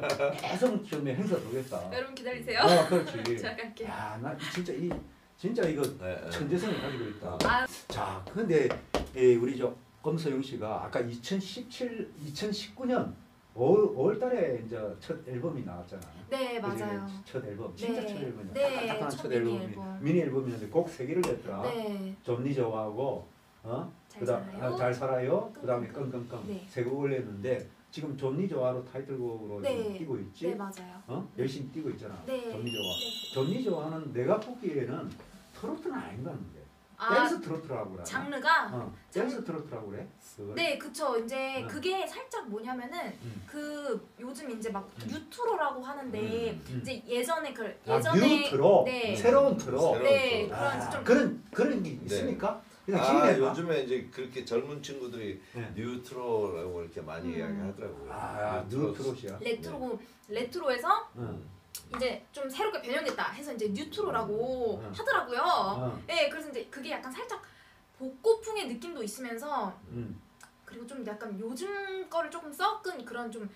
계속 좀 행사 도겠다. 여러분 기다리세요. 아 그렇지. 제가 갈게요. 야, 나 진짜 이 진짜 이거 네, 네. 천재성을 가지고 있다. 아, 자, 근데 예, 우리 저 엄서영 씨가 아까 이천십칠, 이천십구 년 오월 달에 이제 첫 앨범이 나왔잖아. 네, 그지? 맞아요. 첫 앨범, 진짜 네. 첫 앨범이야. 네, 따뜻한 첫 첫 미니 앨범이 앨범. 미니 앨범이었는데 곡 세 개를 냈더라. 네. 좀니 좋아하고 어? 잘 그다음 살아요. 아, 잘 살아요. 끙끙끙. 그다음에 끙끙끙 네. 세 곡을 냈는데 지금 좀니 좋아로 타이틀곡으로 네. 지금 뛰고 있지. 네, 맞아요. 어? 열심히 뛰고 있잖아. 네. 좀니 좋아. 네. 좀니 좋아는 내가 보기에는 트로트는 아닌 것 같은데. 아, 댄스 트로트라고 그래. 장르가 어, 댄스 트로트라고 그래. 그걸? 네, 그쵸. 이제 응. 그게 살짝 뭐냐면은 음. 그 요즘 이제 막 음. 뉴트로라고 하는데 음, 음. 이제 예전에 그 아, 예전에 뉴 트로. 네. 새로운 트로. 새로운 네, 트로. 그런 아, 좀 그런 그런 게 있습니까? 그냥 아, 기대해봐. 요즘에 이제 그렇게 젊은 친구들이 네. 뉴트로라고 이렇게 많이 음. 이야기하더라고요. 아, 뉴트로시야. 레트로 레트로에서 응. 이제 좀 새롭게 변형됐다 해서 이제 뉴트로라고 응. 하더라고요. 어. 네, 그래서 이제 그게 약간 살짝 복고풍의 느낌도 있으면서 음. 그리고 좀 약간 요즘 거를 조금 섞은 그런 좀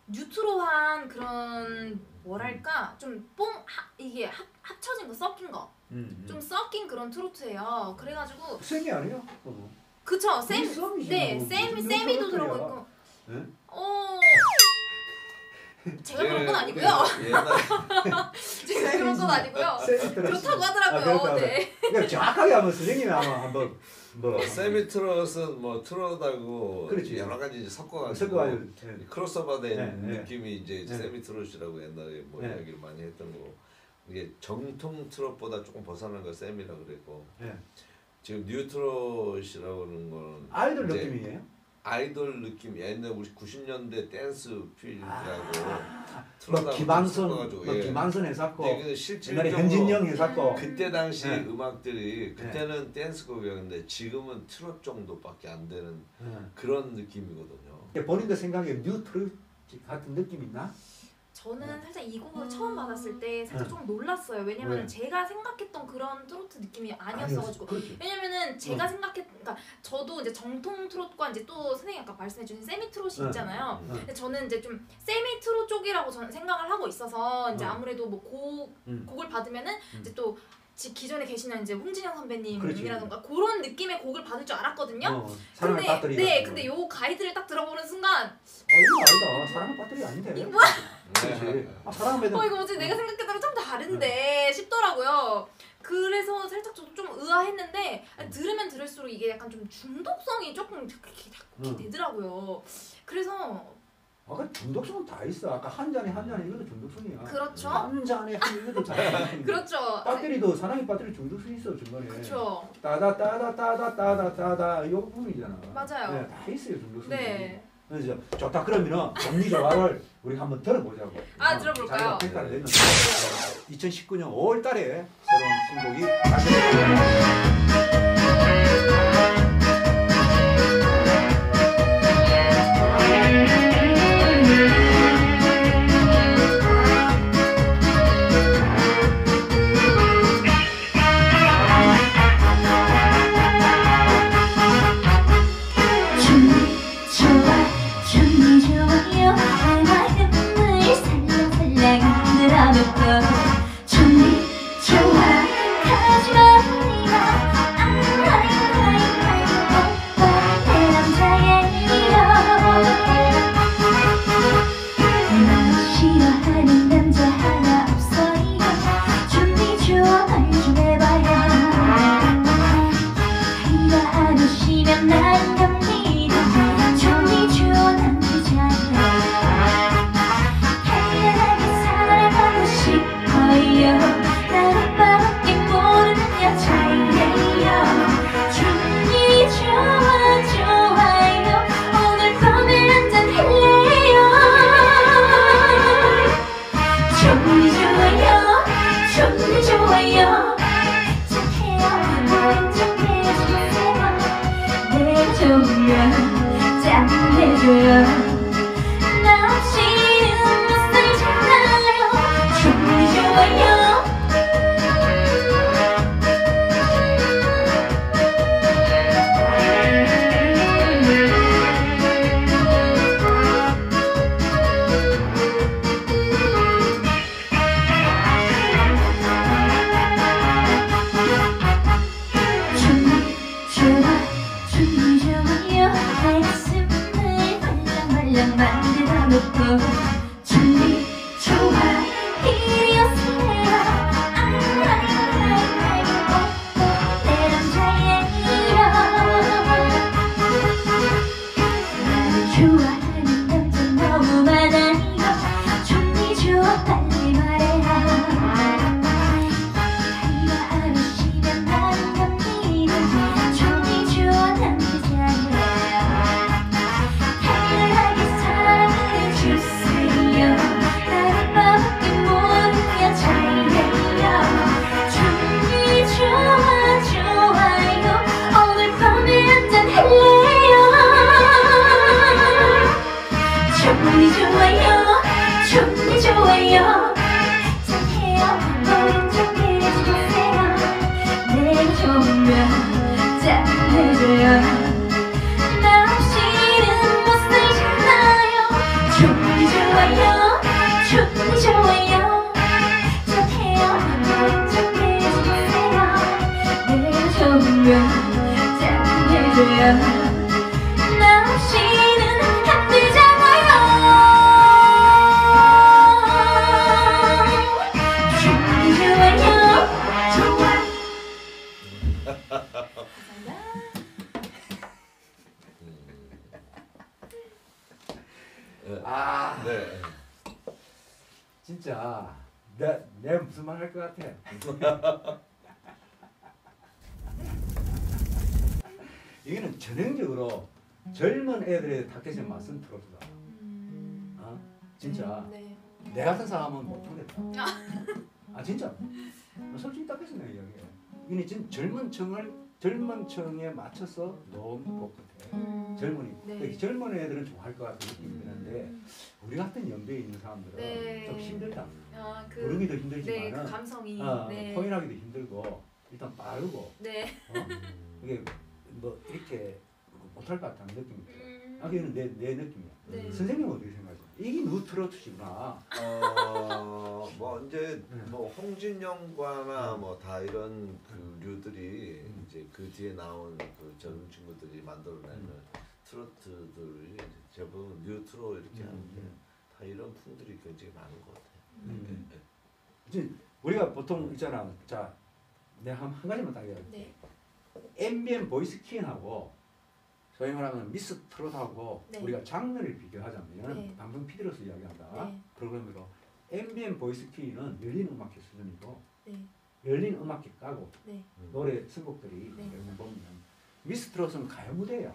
뉴트로한 그런 뭐랄까 좀 뽕 이게 합, 합쳐진 거 섞인 거 좀 음. 섞인 그런 트로트예요. 그래가지고 쌤이 아니야? 어. 그쵸 쌤 쌤이지 네 뭐. 쌤 무슨 쌤이도 트로트야. 들어가 있고 네? 어 제가 예, 그런 건 아니고요. 예, 옛날 제가 그런 건 아니고요. 쌤이 들어있어. 그렇다고 하더라고요. 아, 그렇다고 네. 그냥 정확하게 하면 선생님이 아마 한번 뭐 세미 트롯은 뭐 트롯하고 그렇지. 여러 가지 이제 섞어가지고 섞어가지고 네. 크로스오버된 네, 네. 느낌이 이제 네. 세미 트롯이라고 옛날에 뭐 네. 이야기를 많이 했던 거고 이게 정통 트롯보다 조금 벗어난 거 쌤이라고 그랬고 네. 지금 뉴 트롯이라고 하는 거는 아이돌 이제 느낌이에요? 아이돌 느낌 옛날 우리 구십 년대 댄스 퓨즈라고 뭐 트롯하고 김한선, 섞어가지고, 뭐 예. 김한선 해샀고 근데 그 옛날에 실질적으로 현진영 해샀고 그때 당시 네. 음악들이 그때는 댄스곡이었는데 지금은 트롯 정도밖에 안 되는 네. 그런 느낌이거든요. 본인도 생각에 뉴 트로트 같은 느낌 있나? 저는 네. 살짝 이 곡을 처음 받았을 때 살짝 네. 좀 놀랐어요. 왜냐면 왜? 제가 생각했던 그런 트로트 느낌이 아니었어가지고. 그렇지. 왜냐면은 제가 어. 생각했, 그러니까 저도 이제 정통 트롯과 이제 또 선생님 아까 말씀해주신 세미 트롯이 네. 있잖아요. 네. 근데 저는 이제 좀 세미 트롯 쪽이라고 저는 생각을 하고 있어서 이제 어. 아무래도 뭐 곡 음. 곡을 받으면은 음. 이제 또 지- 기존에 계시는 이제 홍진영 그렇지. 선배님이라던가 그런 느낌의 곡을 받을 줄 알았거든요. 어, 사랑의 근데 배터리. 네, 같은 근데 거. 요 가이드를 딱 들어보는 순간 어, 이거 아니다. 사랑의 배터리 아닌데. 이거 그렇지. 아, 사랑의 배터리. 어 이거 뭐지 내가 생각했던 거랑 좀 다른데 싶더라고요. 그래서 살짝 저도 좀 의아했는데 아니, 들으면 들을수록 이게 약간 좀 중독성이 조금 이렇게 응. 이렇게 되더라고요. 그래서 아까 중독성은 다 있어. 아까 한 잔에 한 잔에 이것도 중독성이야. 그렇죠. 한 잔에 한 이것도 다 중독성이야. 그렇죠. 배터리도 사랑의 배터리 중독성이 있어 중간에. 그렇죠. 따다 따다 따다 따다 따다 이 부분이잖아. 맞아요. 네, 다 있어요 중독성이. 네. 그래서 좋다 그러면은 정리 조화를 우리 한번 들어보자고. 아, 들어볼까요? 자기가 평가를 냈는데 이천십구 년 오월 달에 새로운 신곡이 발표됐습니다. 춤 짠해줘요. 나 없이는 못 살잖아요. 좋니 좋아요. 준비 좋아 이리 오세요. 내 남자예요. 나를 좋아하는 남자 너무 많아요. 준비 좋아 빨리 말해라. 나이가 아니시면 나는 갑니다. 준비 좋아 남자예요. 주세요. 다른 밖에 모르게 잘해요. 준비 좋아 좋아요. 오늘 밤에 한잔 할래요. 준비 좋아요. 준비 좋아요. 짠해요. 오른쪽 해주세요. 내가 좋으면 짠해줘요. 준비 좋아요. 준비 좋아요. 짠해요. 오른쪽 해주세요. 내가 좋으면 짠해줘요. 나 없이는 안 되잖아요. 준비 좋아요. 좋아. 아, 네. 진짜 내, 내가 무슨 말 할 것 같아. 이거는 전형적으로 젊은 애들의 타켓에 맞선 트로트다. 음. 어? 진짜 음, 네. 내 같은 사람은 못 하겠다. 아 진짜. 솔직히 딱해서 내가 이야기해. 이거는 지금 젊은 층을 젊은 층에 맞춰서 너무 똑같아. 음. 젊은이. 네. 그러니까 젊은 애들은 좋아할 것 같은 느낌이 드는데 우리 같은 연배에 있는 사람들은 네. 좀 힘들다. 아, 그, 부르기도 네, 힘들지만은 그 감성이. 어, 네. 포인하기도 힘들고 일단 빠르고 네. 어? 이게 뭐 이렇게 못할 것 같다는 느낌이 들어. 음. 아, 이건 내, 내 느낌이야. 네. 선생님은 어떻게 생각하세요? 이게 누트로트시구나. 어, 뭐 이제 네. 뭐 홍진영과나 음. 뭐 다 이런 그 류들이 이제 그 뒤에 나온 그 젊은 친구들이 만들어내는 음. 트로트들이 대부분 뉴트로 이렇게 음, 하는데 음. 다 이런 풍들이 굉장히 많은 것 같아요. 음. 이제 우리가 보통 있잖아. 자, 내가 한, 한 가지만 딱 얘기할게. 네. 앰비언 보이스 킹하고 소위 말하면 미스 트롯하고 네. 우리가 장르를 비교하자면 네. 방송 피디로서 이야기한다. 네. 프로그램으로 앰비언 보이스 킹은 열린 음악회 수준이고 네. 열린 음악회 까고 네. 음. 노래 선곡들이 네. 여러분 보면 미스 트롯은 가요 무대야.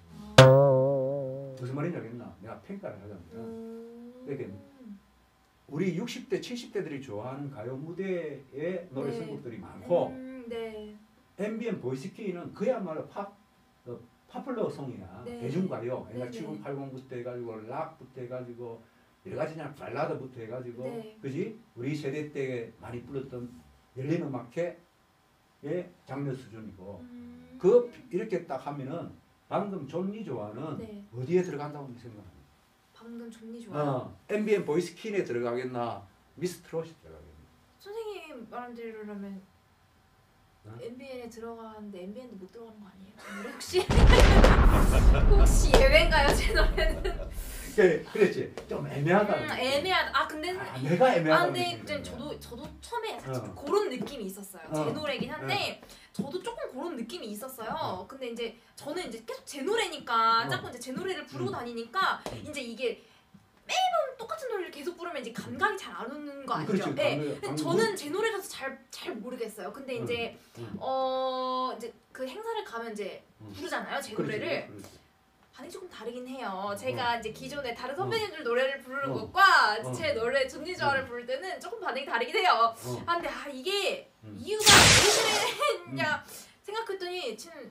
아. 무슨 말인지 알겠나? 내가 평가를 하자면 음. 이렇게 우리 육십 대, 칠십 대들이 좋아하는 가요 무대의 노래 네. 선곡들이 많고 음, 네. 앰비언 보이스 킹은 그야말로 팝 어, 파플러 송이나 네. 대중가요, 그러니까 네, 칠십, 네. 팔십부터 해가지고 락부터 해가지고 여러 가지 그냥 발라드부터 해가지고 네. 그지? 우리 세대 때 많이 불렀던 열린 음악회의 장르 수준이고 음. 그 이렇게 딱 하면은 방금 존니 좋아는 네. 어디에 들어간다고 생각합니다. 방금 존니 좋아요. 어, 앰비언 보이스 킹에 들어가겠나, 미스 트롯이 들어가겠나. 선생님 말한 대로라면 어? 엠비엔에 들어가는데 엠비엔도 못 들어가는 거 아니에요? 제 노래 혹시 혹시 예외인가요? 제 노래는? 그래, 그랬지. 좀 애매하다. 음, 애매하다. 아 근데 아, 내가 애매하다. 아 근데 좀 저도 저도 처음에 살짝 어. 그런 느낌이 있었어요. 제 어. 노래긴 한데 저도 조금 그런 느낌이 있었어요. 근데 이제 저는 이제 계속 제 노래니까 어. 자꾸 이제 제 노래를 부르고 음. 다니니까 음. 이제 이게 매번 똑같은 노래를 계속 부르면 이제 감각이 잘 안 오는 거 아니죠? 그렇지. 네. 감각, 감각. 저는 제 노래라서 잘 잘 모르겠어요. 근데 음. 이제 음. 어 이제 그 행사를 가면 이제 음. 부르잖아요. 제 그렇지, 노래를. 그렇지. 반응이 조금 다르긴 해요. 제가 이제 기존에 다른 선배님들 노래를 부르는 어. 것과 어. 제 노래 존니 좋아를 부를 때는 조금 반응이 다르긴 해요. 어. 아 근데 아 이게 음. 이유가 왜 그랬냐 생각했더니 지금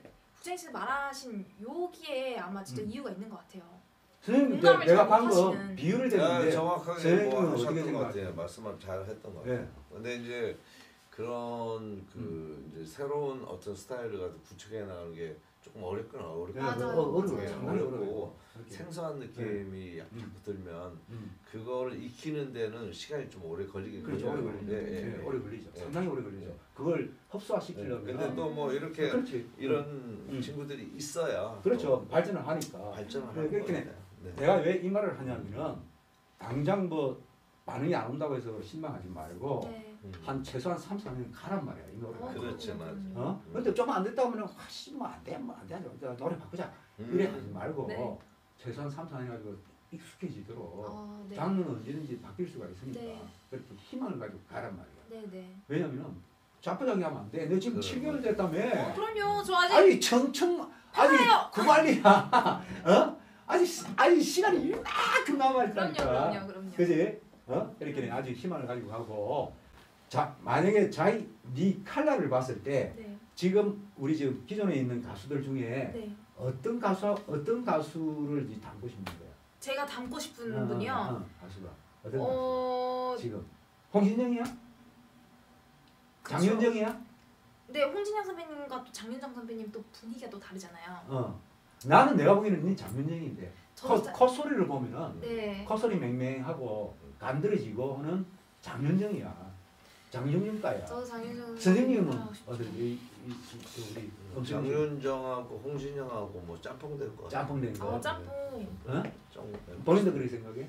구창희 씨 말하신 여기에 아마 진짜 음. 이유가 있는 것 같아요. 선생님 공감을 내가 잘 방금 못하시는. 비유를 야, 대는데 정확하게 선생님은 뭐 어떻게 하셨던 것 생각하세요? 같아요. 말씀을 잘 했던 것 같아요. 예. 근데 이제 그런 그 이제 새로운 어떤 스타일을 가지고 구축해 나가는 게 조금 어렵거나 어렵고 맞아요. 어, 어려워요. 맞아요. 상당히 어렵고 어려워요. 생소한 느낌이 약간 음. 들면 음. 그거를 익히는 데는 시간이 좀 오래 걸리긴 그렇죠. 오래 걸려요. 걸리죠. 예, 예, 예, 예. 오래 걸리죠. 예. 상당히 오래 걸리죠. 예. 그걸 흡수화시키려면 근데 또 뭐 이렇게 그렇지. 이런 음. 친구들이 있어야 그렇죠. 또 발전을 하니까. 발전을 네, 하는 그렇게 거예요. 네. 내가 왜 이 말을 하냐면은 당장 뭐 반응이 안 온다고 해서 실망하지 말고 네. 음. 한 최소한 삼, 사 년 가란 말이야 이 노래가. 어, 그렇지, 그럼요, 맞아. 그럼요. 어? 근데 좀 안 됐다 하면은 아씨 뭐안돼 뭐 안 돼 노래 바꾸자 음. 이래 하지 말고 네. 최소한 삼, 사 년 가지고 익숙해지도록 아, 네. 장르는 언제든지 바뀔 수가 있으니까 네. 그렇게 희망을 가지고 가란 말이야. 네, 네. 왜냐면은 자포자기 하면 안 돼. 너 지금 그럼. 칠 개월 됐다며. 어, 그럼요. 저 아직 아니 청청 아니 팔아요. 구발이야. 어? 아직 아직 시간이 이만큼 남아 그럼요, 있다니까. 그럼요, 그럼요. 그지? 어? 이렇게 아주 희망을 가지고 가고. 자 만약에 자기 네 칼라를 봤을 때 네, 지금 우리 지금 기존에 있는 가수들 중에 네. 어떤 가수 어떤 가수를 이제 담고 싶은 거야? 제가 닮고 싶은 어, 분이요. 어, 어, 가수가 어떤 어, 가수? 지금 홍진영이야? 그쵸. 장윤정이야? 네, 홍진영 선배님과 또 장윤정 선배님 또 분위기가 또 다르잖아요. 어. 나는 내가 보기에는 네 장윤정인데 저 컷, 진짜- 컷소리를 보면은 네. 컷소리 맹맹하고 간드러지고 하는 장윤정이야. 장윤정가야. 저도 장윤정 선생님은 하고 싶죠. 어디 이, 이, 이, 우리 엄청 장윤정하고 홍진영하고 뭐 짬뽕 될 거. 짬뽕 된 거. 아, 짬뽕. 어? 짬뽕. 본인도 그렇게 생각해?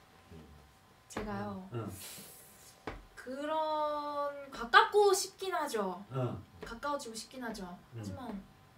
제가요. 어. 그런 가깝고 싶긴 하죠. 어. 가까워지고 싶긴 하죠. 음. 하지만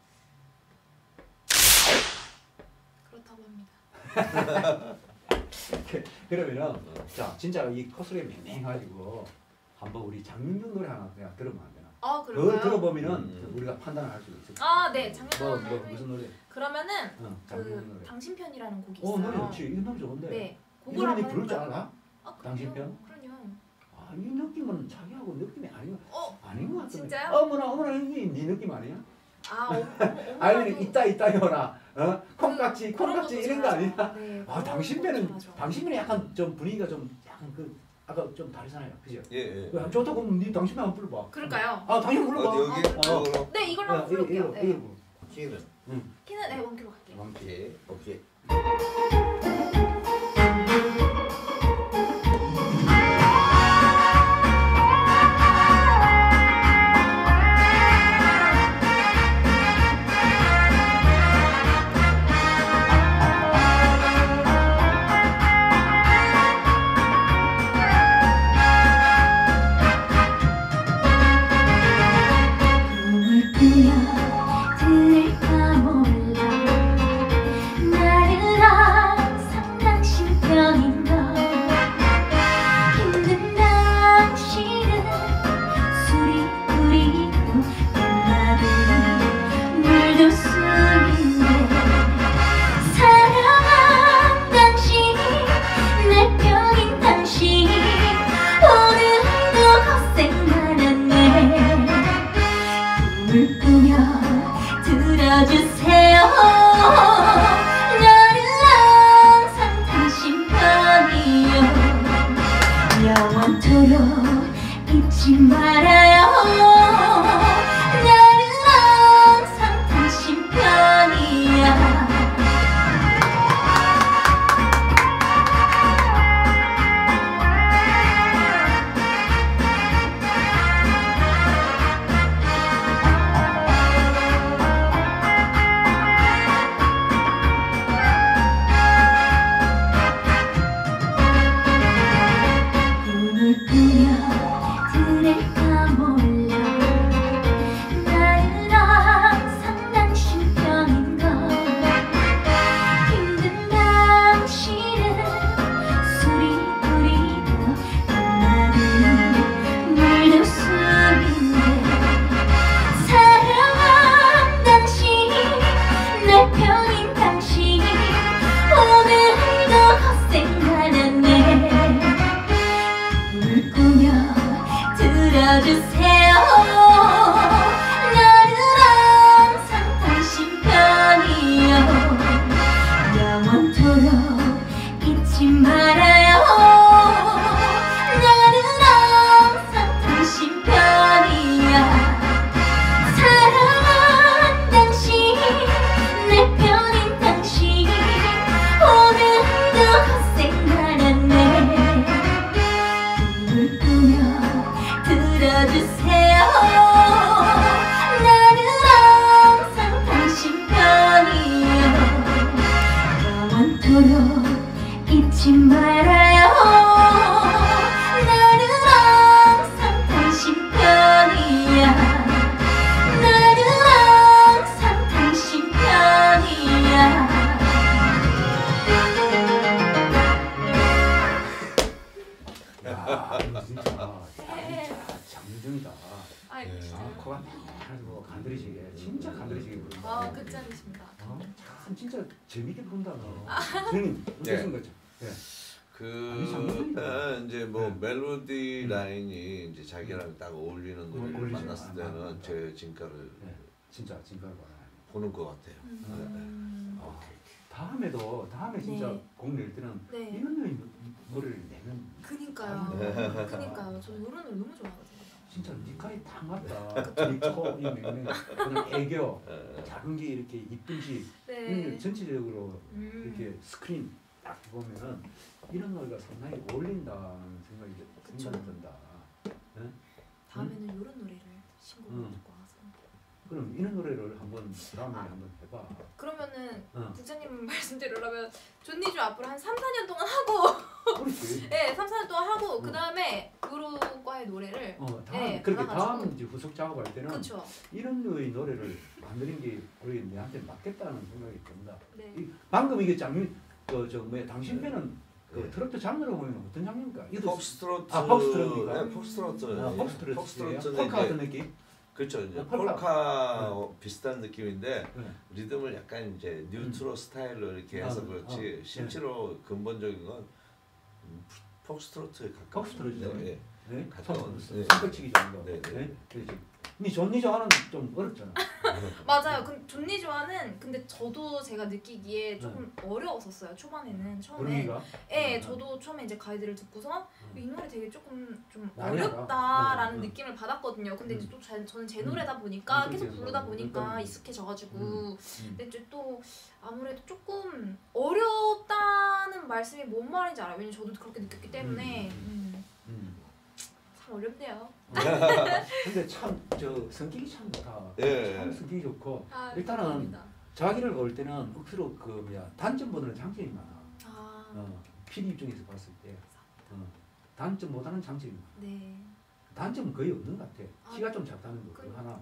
그렇다고 합니다. 그러면은 자 진짜 이 컷소리 맹맹해가지고 한번 우리 장윤정 노래 하나 내가 들으면 안 되나? 아, 그걸 그럴까요? 들어보면은 음. 우리가 판단을 할 수 있을 아, 네. 뭐, 장윤정 뭐 선배님. 무슨 노래? 그러면은 어, 장윤정 그 노래. 당신 편이라는 곡이 어 있어요. 노래 좋지. 이 노래 좋은데. 네. 이 그걸 노래 니 한번 부를 줄 해볼까요? 알아? 아, 당신 그럼요. 편? 그럼요. 아, 이 느낌은 자기하고 느낌이 아닌 거 어, 아닌 것 같은데. 진짜요? 어머나 어머나 이게 네 느낌 아니야? 아, 어, 어, 아니면 있다 있다 요나 어 콩깍지 그런 콩깍지 것도 이런 거 좋아하죠. 아니야? 네. 아 그런 당신 것도 편은 좋아하죠. 당신 편이 약간 좀 분위기가 좀 약간 그 아까 좀 다르잖아요, 그죠? 예 예. 그 좋다 그러면 네 당신 편 한번 불러봐. 그럴까요? 아 당신 불러봐. 어디 여기? 어. 이거로? 네, 이걸로 한번 불러볼게요. 이거 네. 이거 키는? 키는 네, 원키로 갈게요. 오케이 오케이. 꿈을 꾸며 들까 몰라 나른한 잊지 말아요. 나는 항상 당신 편이야. 사랑한 당신, 내 편인 당신, 오늘도 생각나네. 꿈을 꾸며 들어주세요. 나는 항상 당신 편이야. 영원토록 잊지 말아요. 나는 항상 당신 편이야. 나는 항상 당신 편이야. 야, 이거 진짜 장윤정이다. 아, 예. 아, 코가 아주 간드러지게 진짜 간드러지게 부른다. 아, 끝장이십니다. 어? 참 진짜 재밌게 부른다 너. 선생님 어떻습니까? 예. 아니, 장윤정이다. 그 이제 뭐 네. 멜로디 음. 라인이 이제 자기랑 딱 어울리는 노래를 어울리죠. 만났을 아, 때는 맞다. 제 진가를 네. 진짜 진가를 봐라. 보는 것 같아요. 음. 아, 다음에도 다음에 진짜 네. 곡 낼 때는 네. 이런 류의 노래를 내면 그니까요. 네. 그니까요. 저 이런 노래 너무 좋아하거든요. 진짜 니까지 다 맞다. 니코 이 맹맹 그냥 애교 작은 게 이렇게 이쁜지 네. 전체적으로 음. 이렇게 스크린 딱 보면은 이런 노래가 상당히 어울린다는 생각이 그쵸. 생각이 든다. 네? 다음에는 이런 노래를 신곡을 음. 듣고 와서. 그럼 이런 노래를 한번 다음에 한번 해봐. 그러면은 어. 국장님 말씀대로라면 존니주 앞으로 한 삼, 사 년 동안 하고 그렇지. 네, 삼, 사 년 동안 하고 어. 그 다음에 요로과의 노래를 어, 다음 네, 그렇게 받아가지고. 다음 이제 후속 작업할 때는 그쵸. 이런 류의 노래를 만드는 게 우리 내한테 맞겠다는 생각이 듭니다. 네. 이, 방금 이게 장면 그저 뭐야 당신 배는 그 네. 트로트 장르로 보면 어떤 장르입니까? 이것도 폭스트로트. 아, 폭스트로트입니까? 네, 폭스트로트. 아, 네. 폭스트로트 폭스트로트는 폴카 이제 같은 느낌? 그렇죠. 이제 어, 폴카. 폴카 어, 비슷한 느낌인데 네. 리듬을 약간 이제 뉴트로 스타일로 이렇게 해서 아, 그렇지 아, 실제로 근본적인 건 음, 폭스트로트에 가까운. 폭스트로트죠. 네, 네. 네? 가까운. 손- 네. 손뼉치기 정도. 네, 네. 네? 그렇지. 니 존니 좋아하는 좀 어렵잖아. 맞아요. 그 존니 좋아는 근데 저도 제가 느끼기에 조금 어려웠었어요. 초반에는 처음에. 부르기가. 예, 음. 저도 처음에 이제 가이드를 듣고서 음. 이 노래 되게 조금 좀 많이 어렵다라는 알아. 어, 어. 느낌을 받았거든요. 근데 음. 이제 또 제, 저는 제 음. 노래다 보니까 음, 계속 그치, 부르다 그치. 보니까 그러니까. 익숙해져가지고 음. 근데 이제 또 아무래도 조금 어렵다는 말씀이 뭔 말인지 알아요. 왜냐면 저도 그렇게 느꼈기 때문에 음. 음, 음. 참 어렵네요. 근데 참 저 성격이 참 좋다. 예, 참 예. 성격이 좋고 아, 일단은 감사합니다. 자기를 볼 때는 억수로 그 뭐야 단점보다는 장점이 많아. 아, 어, 피디 입장에서 봤을 때 어, 단점보다는 장점이 많아. 네. 단점은 거의 없는 것 같아. 아, 키가 좀 작다는 거 그거 그- 하나.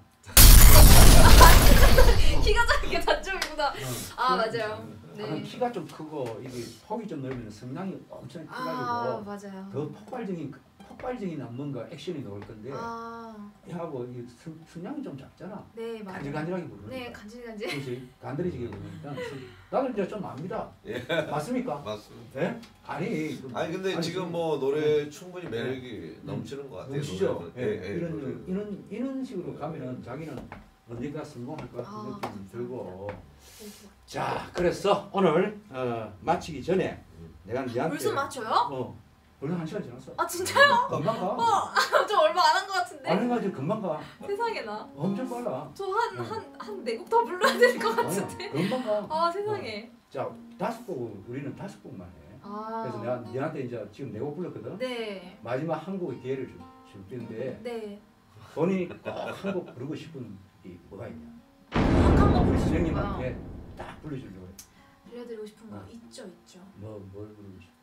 키가 작은 게 단점이구나. 어, 아, 키가 좀 맞아요. 작은- 네. 하나 키가 좀 크고 이게 폭이 좀 넓으면 성량이 엄청 아, 커가지고 맞아요. 더 폭발적인 폭발적인 뭔가 액션이 나올 건데 아, 하고 이 성- 성량이 좀 작잖아. 네, 맞아요. 간질간질하게 부르니까. 네, 간질간질. 그렇지. 간드러지게 부르니까 나도 이제 좀 압니다. 예. 맞습니까? 맞습니다. 네? 아니 그- 아니 근데 아니, 지금 그- 뭐 노래 충분히 매력이 넘치는 것 같아요. 넘치죠. 노래는. 예, 예, 예, 이런 노래는. 이런 이런 식으로 가면은 자기는 언젠가 성공할 것 같은 아, 느낌이 감사합니다. 들고. 네, 자, 그래서 오늘 어, 마치기 전에 내가 니한테 벌써 맞춰요? 어, 벌써 한 시간 지났어. 아, 진짜요? 금방 가. 어, 저 얼마 안 한 것 같은데. 안 해가지고 금방 가. 세상에나. 엄청 빨라. 저 한 응. 한 한 네 곡 더 불러야 될 것 아니야, 같은데. 금방 가. 아, 세상에. 자, 다섯 곡 우리는 다섯 곡만 해. 아. 그래서 내가 니한테 이제 지금 네 곡 불렀거든. 네. 마지막 한 곡의 기회를 줄, 줄 텐데 네. 본인이 꼭 한 곡 부르고 싶은 게 뭐가 있냐? 한번 우리 부르고 싶은 선생님한테 딱 불러주려고 해. 들려드리고 싶은 거 어. 있죠, 있죠. 뭐, 뭘 부르고 싶어?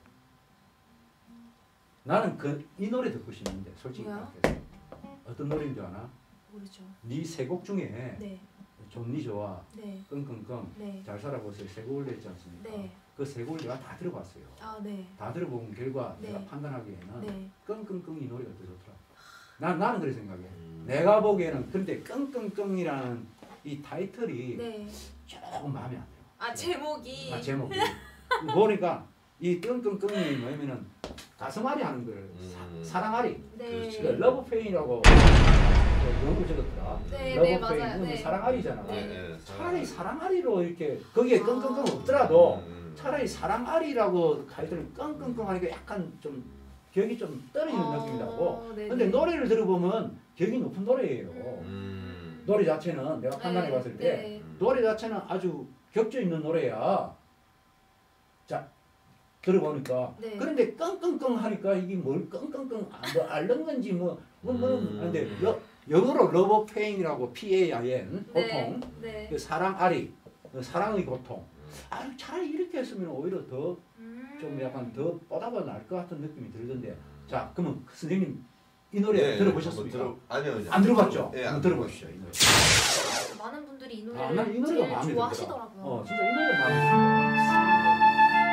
나는 그 이 노래 듣고 싶은데 솔직히 뭐야? 말해서 어떤 노래인 줄 아나? 모르죠. 네 세 곡 중에 네. 좀니 좋아, 네. 끙끙끙, 네. 잘 살아보세요 세 곡을 냈지 않습니까? 네. 그 세 곡을 내가 다 들어봤어요. 아, 네. 다 들어본 결과 네. 내가 판단하기에는 네. 끙끙끙 이 노래가 더 좋더라. 난 나는 그렇게 생각해. 음. 내가 보기에는 근데 끙끙끙이라는 이 타이틀이 네. 조금 마음에 안 들어. 아, 제목이 아, 제목이 보니까 이 끙끙끙이 뭐냐면은 가슴앓이 하는 거를 음. 사, 사랑앓이 네. 그렇지. 그 러브 페인이라고 영어로 적었더라. 네, 러브 네, 페인 맞아요. 그건 네. 사랑앓이잖아. 네, 네, 차라리 사랑앓이로 이렇게 거기에 아. 끙끙끙 없더라도 음. 차라리 사랑아리라고 타이틀을 끙끙끙 하니까 약간 좀 격이 좀 떨어지는 어, 느낌이 나고 네네. 근데 노래를 들어보면 격이 높은 노래예요. 음. 노래 자체는 내가 판단해 네, 봤을 때 네. 노래 자체는 아주 격조 있는 노래야. 자 들어보니까 네. 그런데 끙끙끙 하니까 이게 뭘 끙끙끙 아, 뭐 앓는 건지 뭐 뭐 뭐 음. 근데 여, 영어로 러브 페인이라고 P A I N 고통 네. 그 사랑아리 그 사랑의 고통 아 차라리 이렇게 했으면 오히려 더 좀 음. 약간 더 뻗어봐 날 것 같은 느낌이 들던데 자 그러면 선생님 이 노래 네, 들어보셨습니까? 한번 들어, 아니요, 아니요. 안 들어봤죠? 예, 한번 안 들어보시죠 이 노래. 많은 분들이 이 아, 노래를 난이 노래가 제일 마음에 들더라. 좋아하시더라고요. 어, 진짜 이 노래 마음에 들어.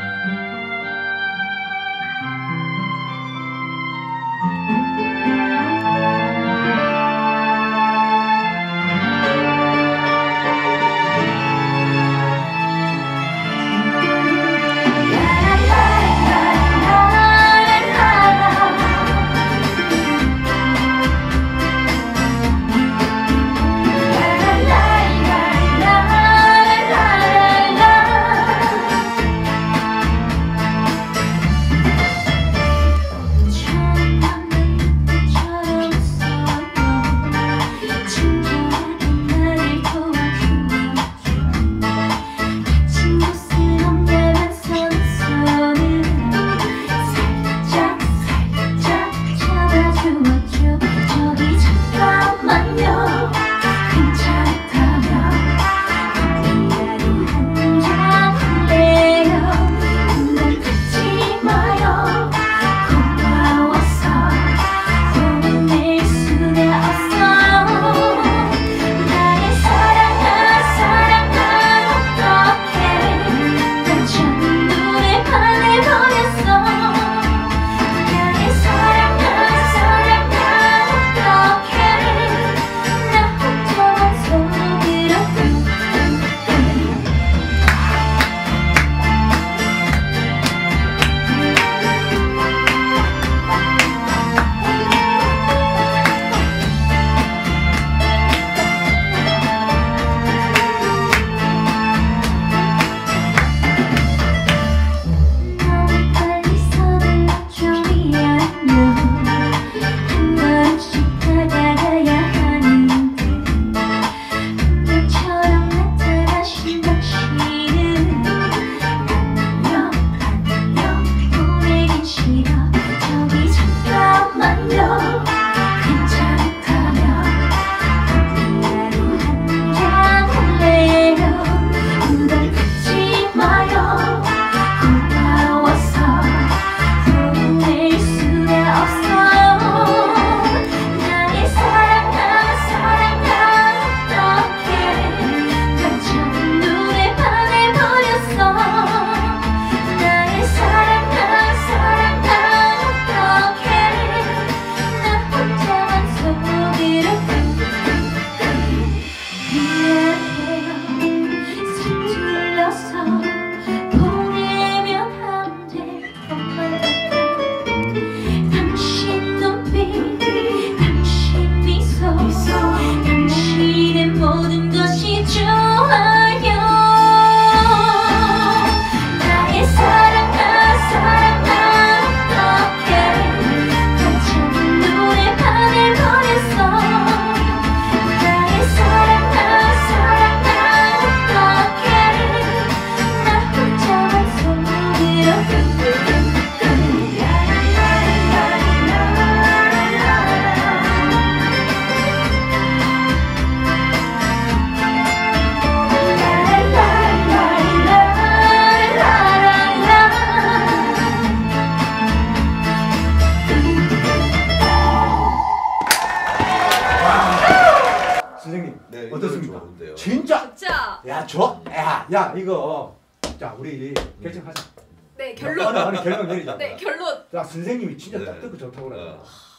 저, 야, 야 이거 자 우리 결정하자. 네 결론. 아니, 아니 결론 내리자. 네 결론. 자 선생님이 진짜 네. 딱 듣고 좋다고 그래.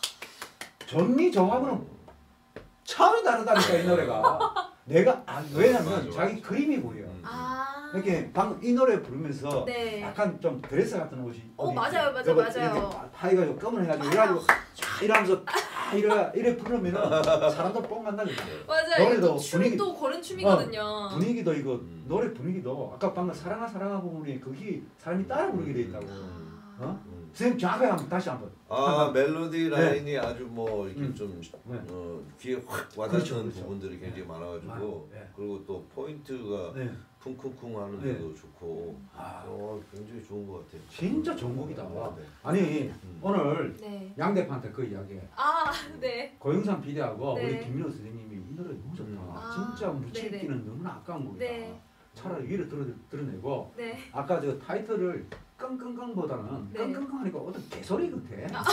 전니 저하고는 차원이 다르다니까 이 노래가. 내가 아, 왜냐면 맞아, 자기 맞아. 그림이 보여. 아. 이렇게 방금 이 노래 부르면서 네. 약간 좀 드레스 같은 옷이. 어 어디 맞아요 있지? 맞아요 이렇게 맞아요. 파이가지고 검은 해가지고 이래가지고 쫙 이러면서 쫙 이래 이래 부르면은 사람들 뽕 간다니까. 맞아요. 노래도 또 춤이 분위기- 또 거는 춤이거든요. 어, 분위기도 이거 음. 노래 분위기도 아까 방금 사랑아 사랑아 부분이 거기 사람이 따라 부르게 돼 있다고. 음. 어? 음. 선생님 정확하게 한번 다시 한번. 아 멜로디 네. 라인이 아주 뭐 이렇게 음. 좀 네. 어, 귀에 확 와닿는 그렇죠, 그렇죠. 부분들이 굉장히 많아가지고 네. 그리고 또 포인트가 네. 쿵쿵쿵 하는 네. 데도 좋고 아, 어, 굉장히 좋은 것 같아요. 진짜 좋은 곡이다. 네. 아니 음. 오늘 네. 양대판한테 그 이야기해. 아, 네. 고영산 비대하고 네. 우리 김민호 선생님이 이 노래 너무 좋다. 음. 아, 진짜 묻히기는 네네. 너무나 아까운 곡이다. 네. 차라리 위로 들어, 드러내고 네. 아까 저 타이틀을 끙끙끙보다는 네. 끙끙끙하니까 어떤 개소리 같아.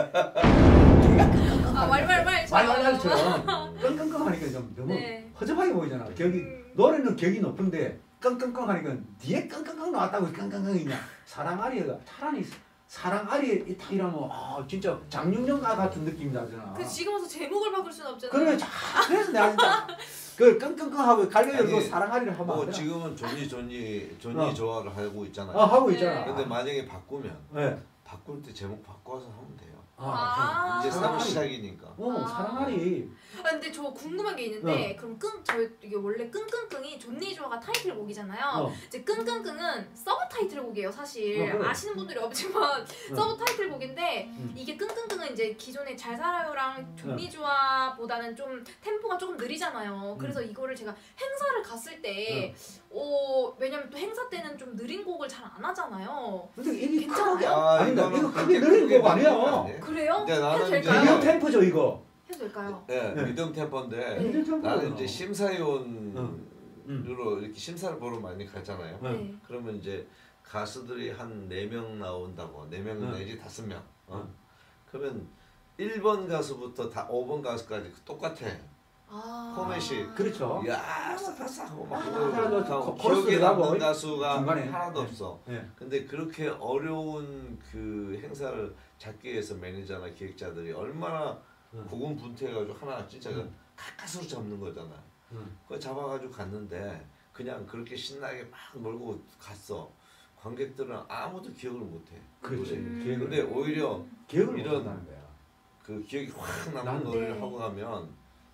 아, 말말말. 말말말처럼 끙끙끙하니까 좀 너무 네. 허접하게 보이잖아. 격이 음. 노래는 격이 높은데 끙끙끙하니까 뒤에 끙끙끙 나왔다고 끙끙끙이냐. 사랑아리가 차라리 사랑아리 딱 이러면 아 진짜 장윤정가 같은 느낌이 나잖아. 그 지금 와서 제목을 바꿀 수는 없잖아요. 그래 자 그래서 내가 진짜 그 끙끙끙하고 갈려 열고 아니, 사랑아리를 하면 안 뭐 되나? 지금은 존니 존니 존니 어. 좋아를 하고 있잖아요. 어 하고 네. 있잖아. 근데 만약에 바꾸면 네. 바꿀 때 제목 바꿔서 하면 돼요. 아. 이제 새로 사랑아리. 시작이니까. 어 아. 사랑아리. 아, 근데 저 궁금한 게 있는데 그럼 끙 저희 이게 원래 끙끙끙이 존니 좋아가 타이틀곡이잖아요. 어. 이제 끙끙끙은 서브 타이틀곡이에요 사실. 어, 그래. 아시는 분들이 없지만 서브 타이틀곡인데 음. 이게 끙끙끙은 이제 기존의 잘 살아요랑 어. 존니 좋아보다는 좀 템포가 조금 느리잖아요. 그래서 이거를 제가 행사를 갔을 때 어, 왜냐면 또 행사 때는 좀 느린 곡을 잘 안 하잖아요. 근데 이게 괜찮아요? 크게 아, 아니다. 이거는 이거 크게 그렇게 느린 곡 크게 아니야. 아니에요. 그래요? 근데 나는 해도 이제 될까요? 미디엄 템포죠 이거. 해도 될까요? 예, 네. 미디엄 템포인데 미디엄 템포. 나는 이제 심사위원으로 음. 이렇게 심사를 보러 많이 가잖아요. 네. 네. 그러면 이제 가수들이 한 네 명 나온다고 네 명 네. 내지 다섯 명 어? 네. 그러면 일 번 가수부터 다 오 번 가수까지 똑같아. 아. 포맷이. 그렇죠. 야 싹싹하고 막 아, 그러고 저 다 코러스 기억에 들어가고 남는 가수가 중간에. 하나도 네. 없어. 네. 근데 그렇게 어려운 그 행사를 잡기 위해서 매니저나 기획자들이 얼마나 음. 고군분투해가지고 하나 진짜 음. 가까스로 잡는 거잖아. 음. 그거 잡아가지고 갔는데 그냥 그렇게 신나게 막 몰고 갔어. 관객들은 아무도 기억을 못해. 그렇지. 음. 기획을. 근데 오히려 기억을 이런- 못한다는 거야. 그 기억이 확 남는 난- 노래를 네. 하고 가면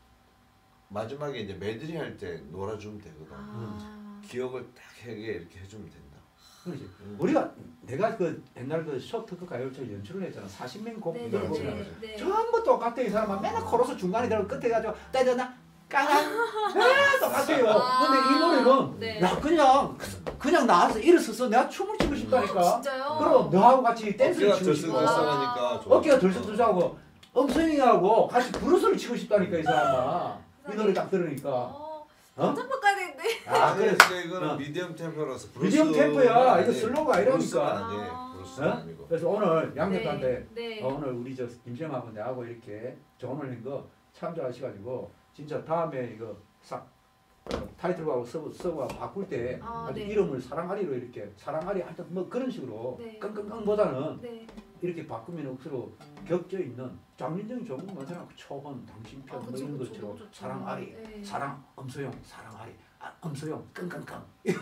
마지막에 이제 메들리 할 때 놀아주면 되거든. 아. 기억을 딱 하게 이렇게 해주면 된다. 그렇지. 음. 우리가 내가 그 옛날 그 쇼트크 가요제 연출을 했잖아. 사십 명 곡 이걸 네, 보면 네. 네. 전부 똑같아. 이 사람은 맨날 코러스 중간에 들어 끝에 가지고 따잖아. 까랑 에 똑같아요. 아. 근데 이 노래는 네. 나 그냥 그냥 나와서 일어서서 내가 춤을 추고 싶다니까. 진짜요? 그럼 너하고 같이 댄스를 어깨가 치고 싶어. 들썩들썩하니까 좋아. 어깨가 들썩들썩하고 엄성이하고 같이 브루스를 치고 싶다니까 이 사람아. 이 노래 딱 들으니까. 어. 어? 연장 바꿔야 되는데. 아 아니, 그래. 근데 이거는 어. 미디엄 템포라서 미디엄 브루스는 템포야. 이거 아니에요. 슬로우가 아니라니까. 브루스는 아니에요. 아. 브루스는 어? 아니고. 그래서 오늘 양대한테 네. 어, 오늘 우리 저 김쌤하고 내하고 이렇게 조언을 한거 참조하셔가지고 진짜 다음에 이거 싹 어, 타이틀하고 서브 서브하고 바꿀 때 아, 아주 네. 이름을 사랑아리로 이렇게 사랑아리 하여튼 뭐 그런 식으로 네. 끙끙끙보다는 네. 이렇게 바꾸면 억수로 겹쳐 있는 장민정이 좋은 거 많잖아. 초혼, 당신 편, 아, 뭐 그쵸, 이런 그쵸, 것처럼 너무 좋죠. 사랑아리, 네. 사랑 엄소영, 사랑아리, 아, 엄소영, 끙끙끙.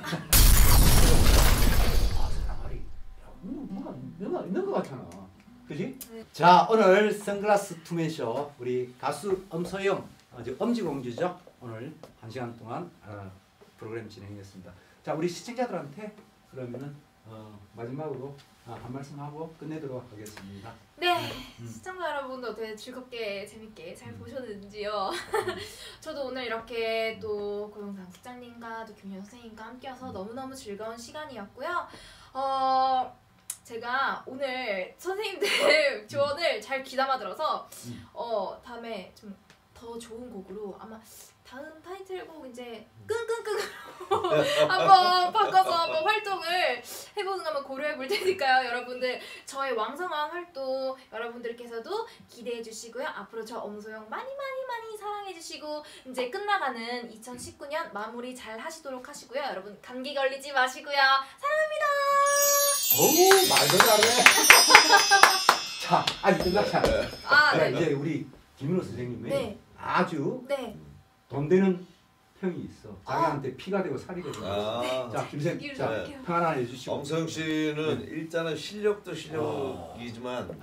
아 사랑아리, 야, 뭐, 뭐가 뭐가 있는 것 같잖아. 그지? 네. 자 오늘 선글라스 투맨쇼 우리 가수 엄소영, 어, 저 엄지공주죠. 오늘 한 시간 동안 어, 프로그램 진행했습니다. 자 우리 시청자들한테 그러면은 어, 마지막으로 어, 한 말씀 하고 끝내도록 하겠습니다. 네. 음. 시청자 여러분도 어떻게 즐겁게 재밌게 잘 음. 보셨는지요? 저도 오늘 이렇게 또 고영상 국장님과 또 김현 선생님과 함께해서 너무너무 즐거운 시간이었고요. 어 제가 오늘 선생님들 조언을 잘 귀담아 들어서 음. 어 다음에 좀 더 좋은 곡으로 아마 다음 타이틀곡 이제 끙끙끙으로 한번 바꿔서 한번 활동을 해보는 거 한번 고려해 볼 테니까요. 여러분들 저의 왕성한 활동 여러분들께서도 기대해 주시고요. 앞으로 저 엄소영 많이 많이 많이 사랑해 주시고 이제 끝나가는 이천십구 년 마무리 잘 하시도록 하시고요. 여러분 감기 걸리지 마시고요. 사랑합니다. 오 말도 잘해. 자 아직 끝났지 않아. 아 자, 네. 이제 우리 김은호 선생님의 네. 아주 네. 돈 되는 평이 있어. 자기한테 피가 되고 살이 되고. 아. 자 김선, 얘기를 자 할게요. 평 하나 해주시고. 엄소영 씨는 일단은 실력도 실력이지만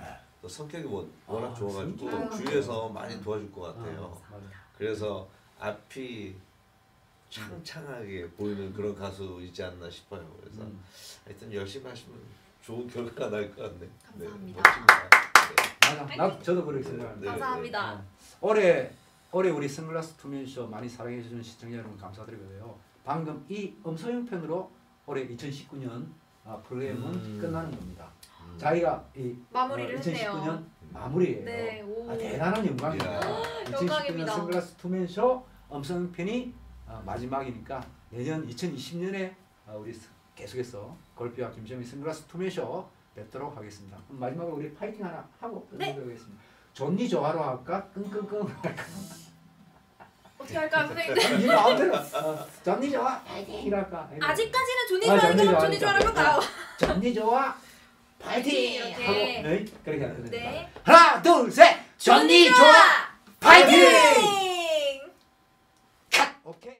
그 성격이 워- 워낙 아, 좋아가지고 진짜요? 주위에서 많이 도와줄 것 같아요. 아, 맞아. 그래서 앞이 창창하게 보이는 그런 가수이지 않나 싶어요. 그래서 음. 하여튼 열심히 하시면 좋은 결과가 날 것 같네. 감사합니다. 네, 멋집니다. 맞아. 나 저도 그렇게 생각합니다. 네. 감사합니다. 어. 올해 올해 우리 선글라스 투맨쇼 많이 사랑해 주신 시청자 여러분 감사드리고요. 방금 이 음소형 편으로 올해 이천십구 년 아, 프로그램은 음. 끝나는 겁니다. 음. 자기가 이 마무리를 어, 했네요. 이천십구 년 마무리예요. 네, 오. 아, 대단한 영광입니다. 이야. 이천십구 년 영광입니다. 선글라스 투맨쇼 음성 편이 어, 마지막이니까 내년 이천이십 년에 어, 우리 계속해서 골피와 김정희 선글라스 투맨쇼 뵙도록 하겠습니다. 그럼 마지막으로 우리 파이팅 하나 하고 네. 끝내도록 하겠습니다. 좋니 좋아로 할까? 끙끙끙 할까? 어떻게 할까요, 선생님? 네 마음대로 어, 좋니 좋아 파이팅 할까? 아직까지는 존니 아, 좋아하니까 존니 그럼 존니 좋아를 해볼까요? 좋니 좋아 파이팅 이렇게. 하고 네 그렇게 하면 됩니다. 네. 하나 둘셋 좋니 좋아 파이팅! 파이팅! 오케이.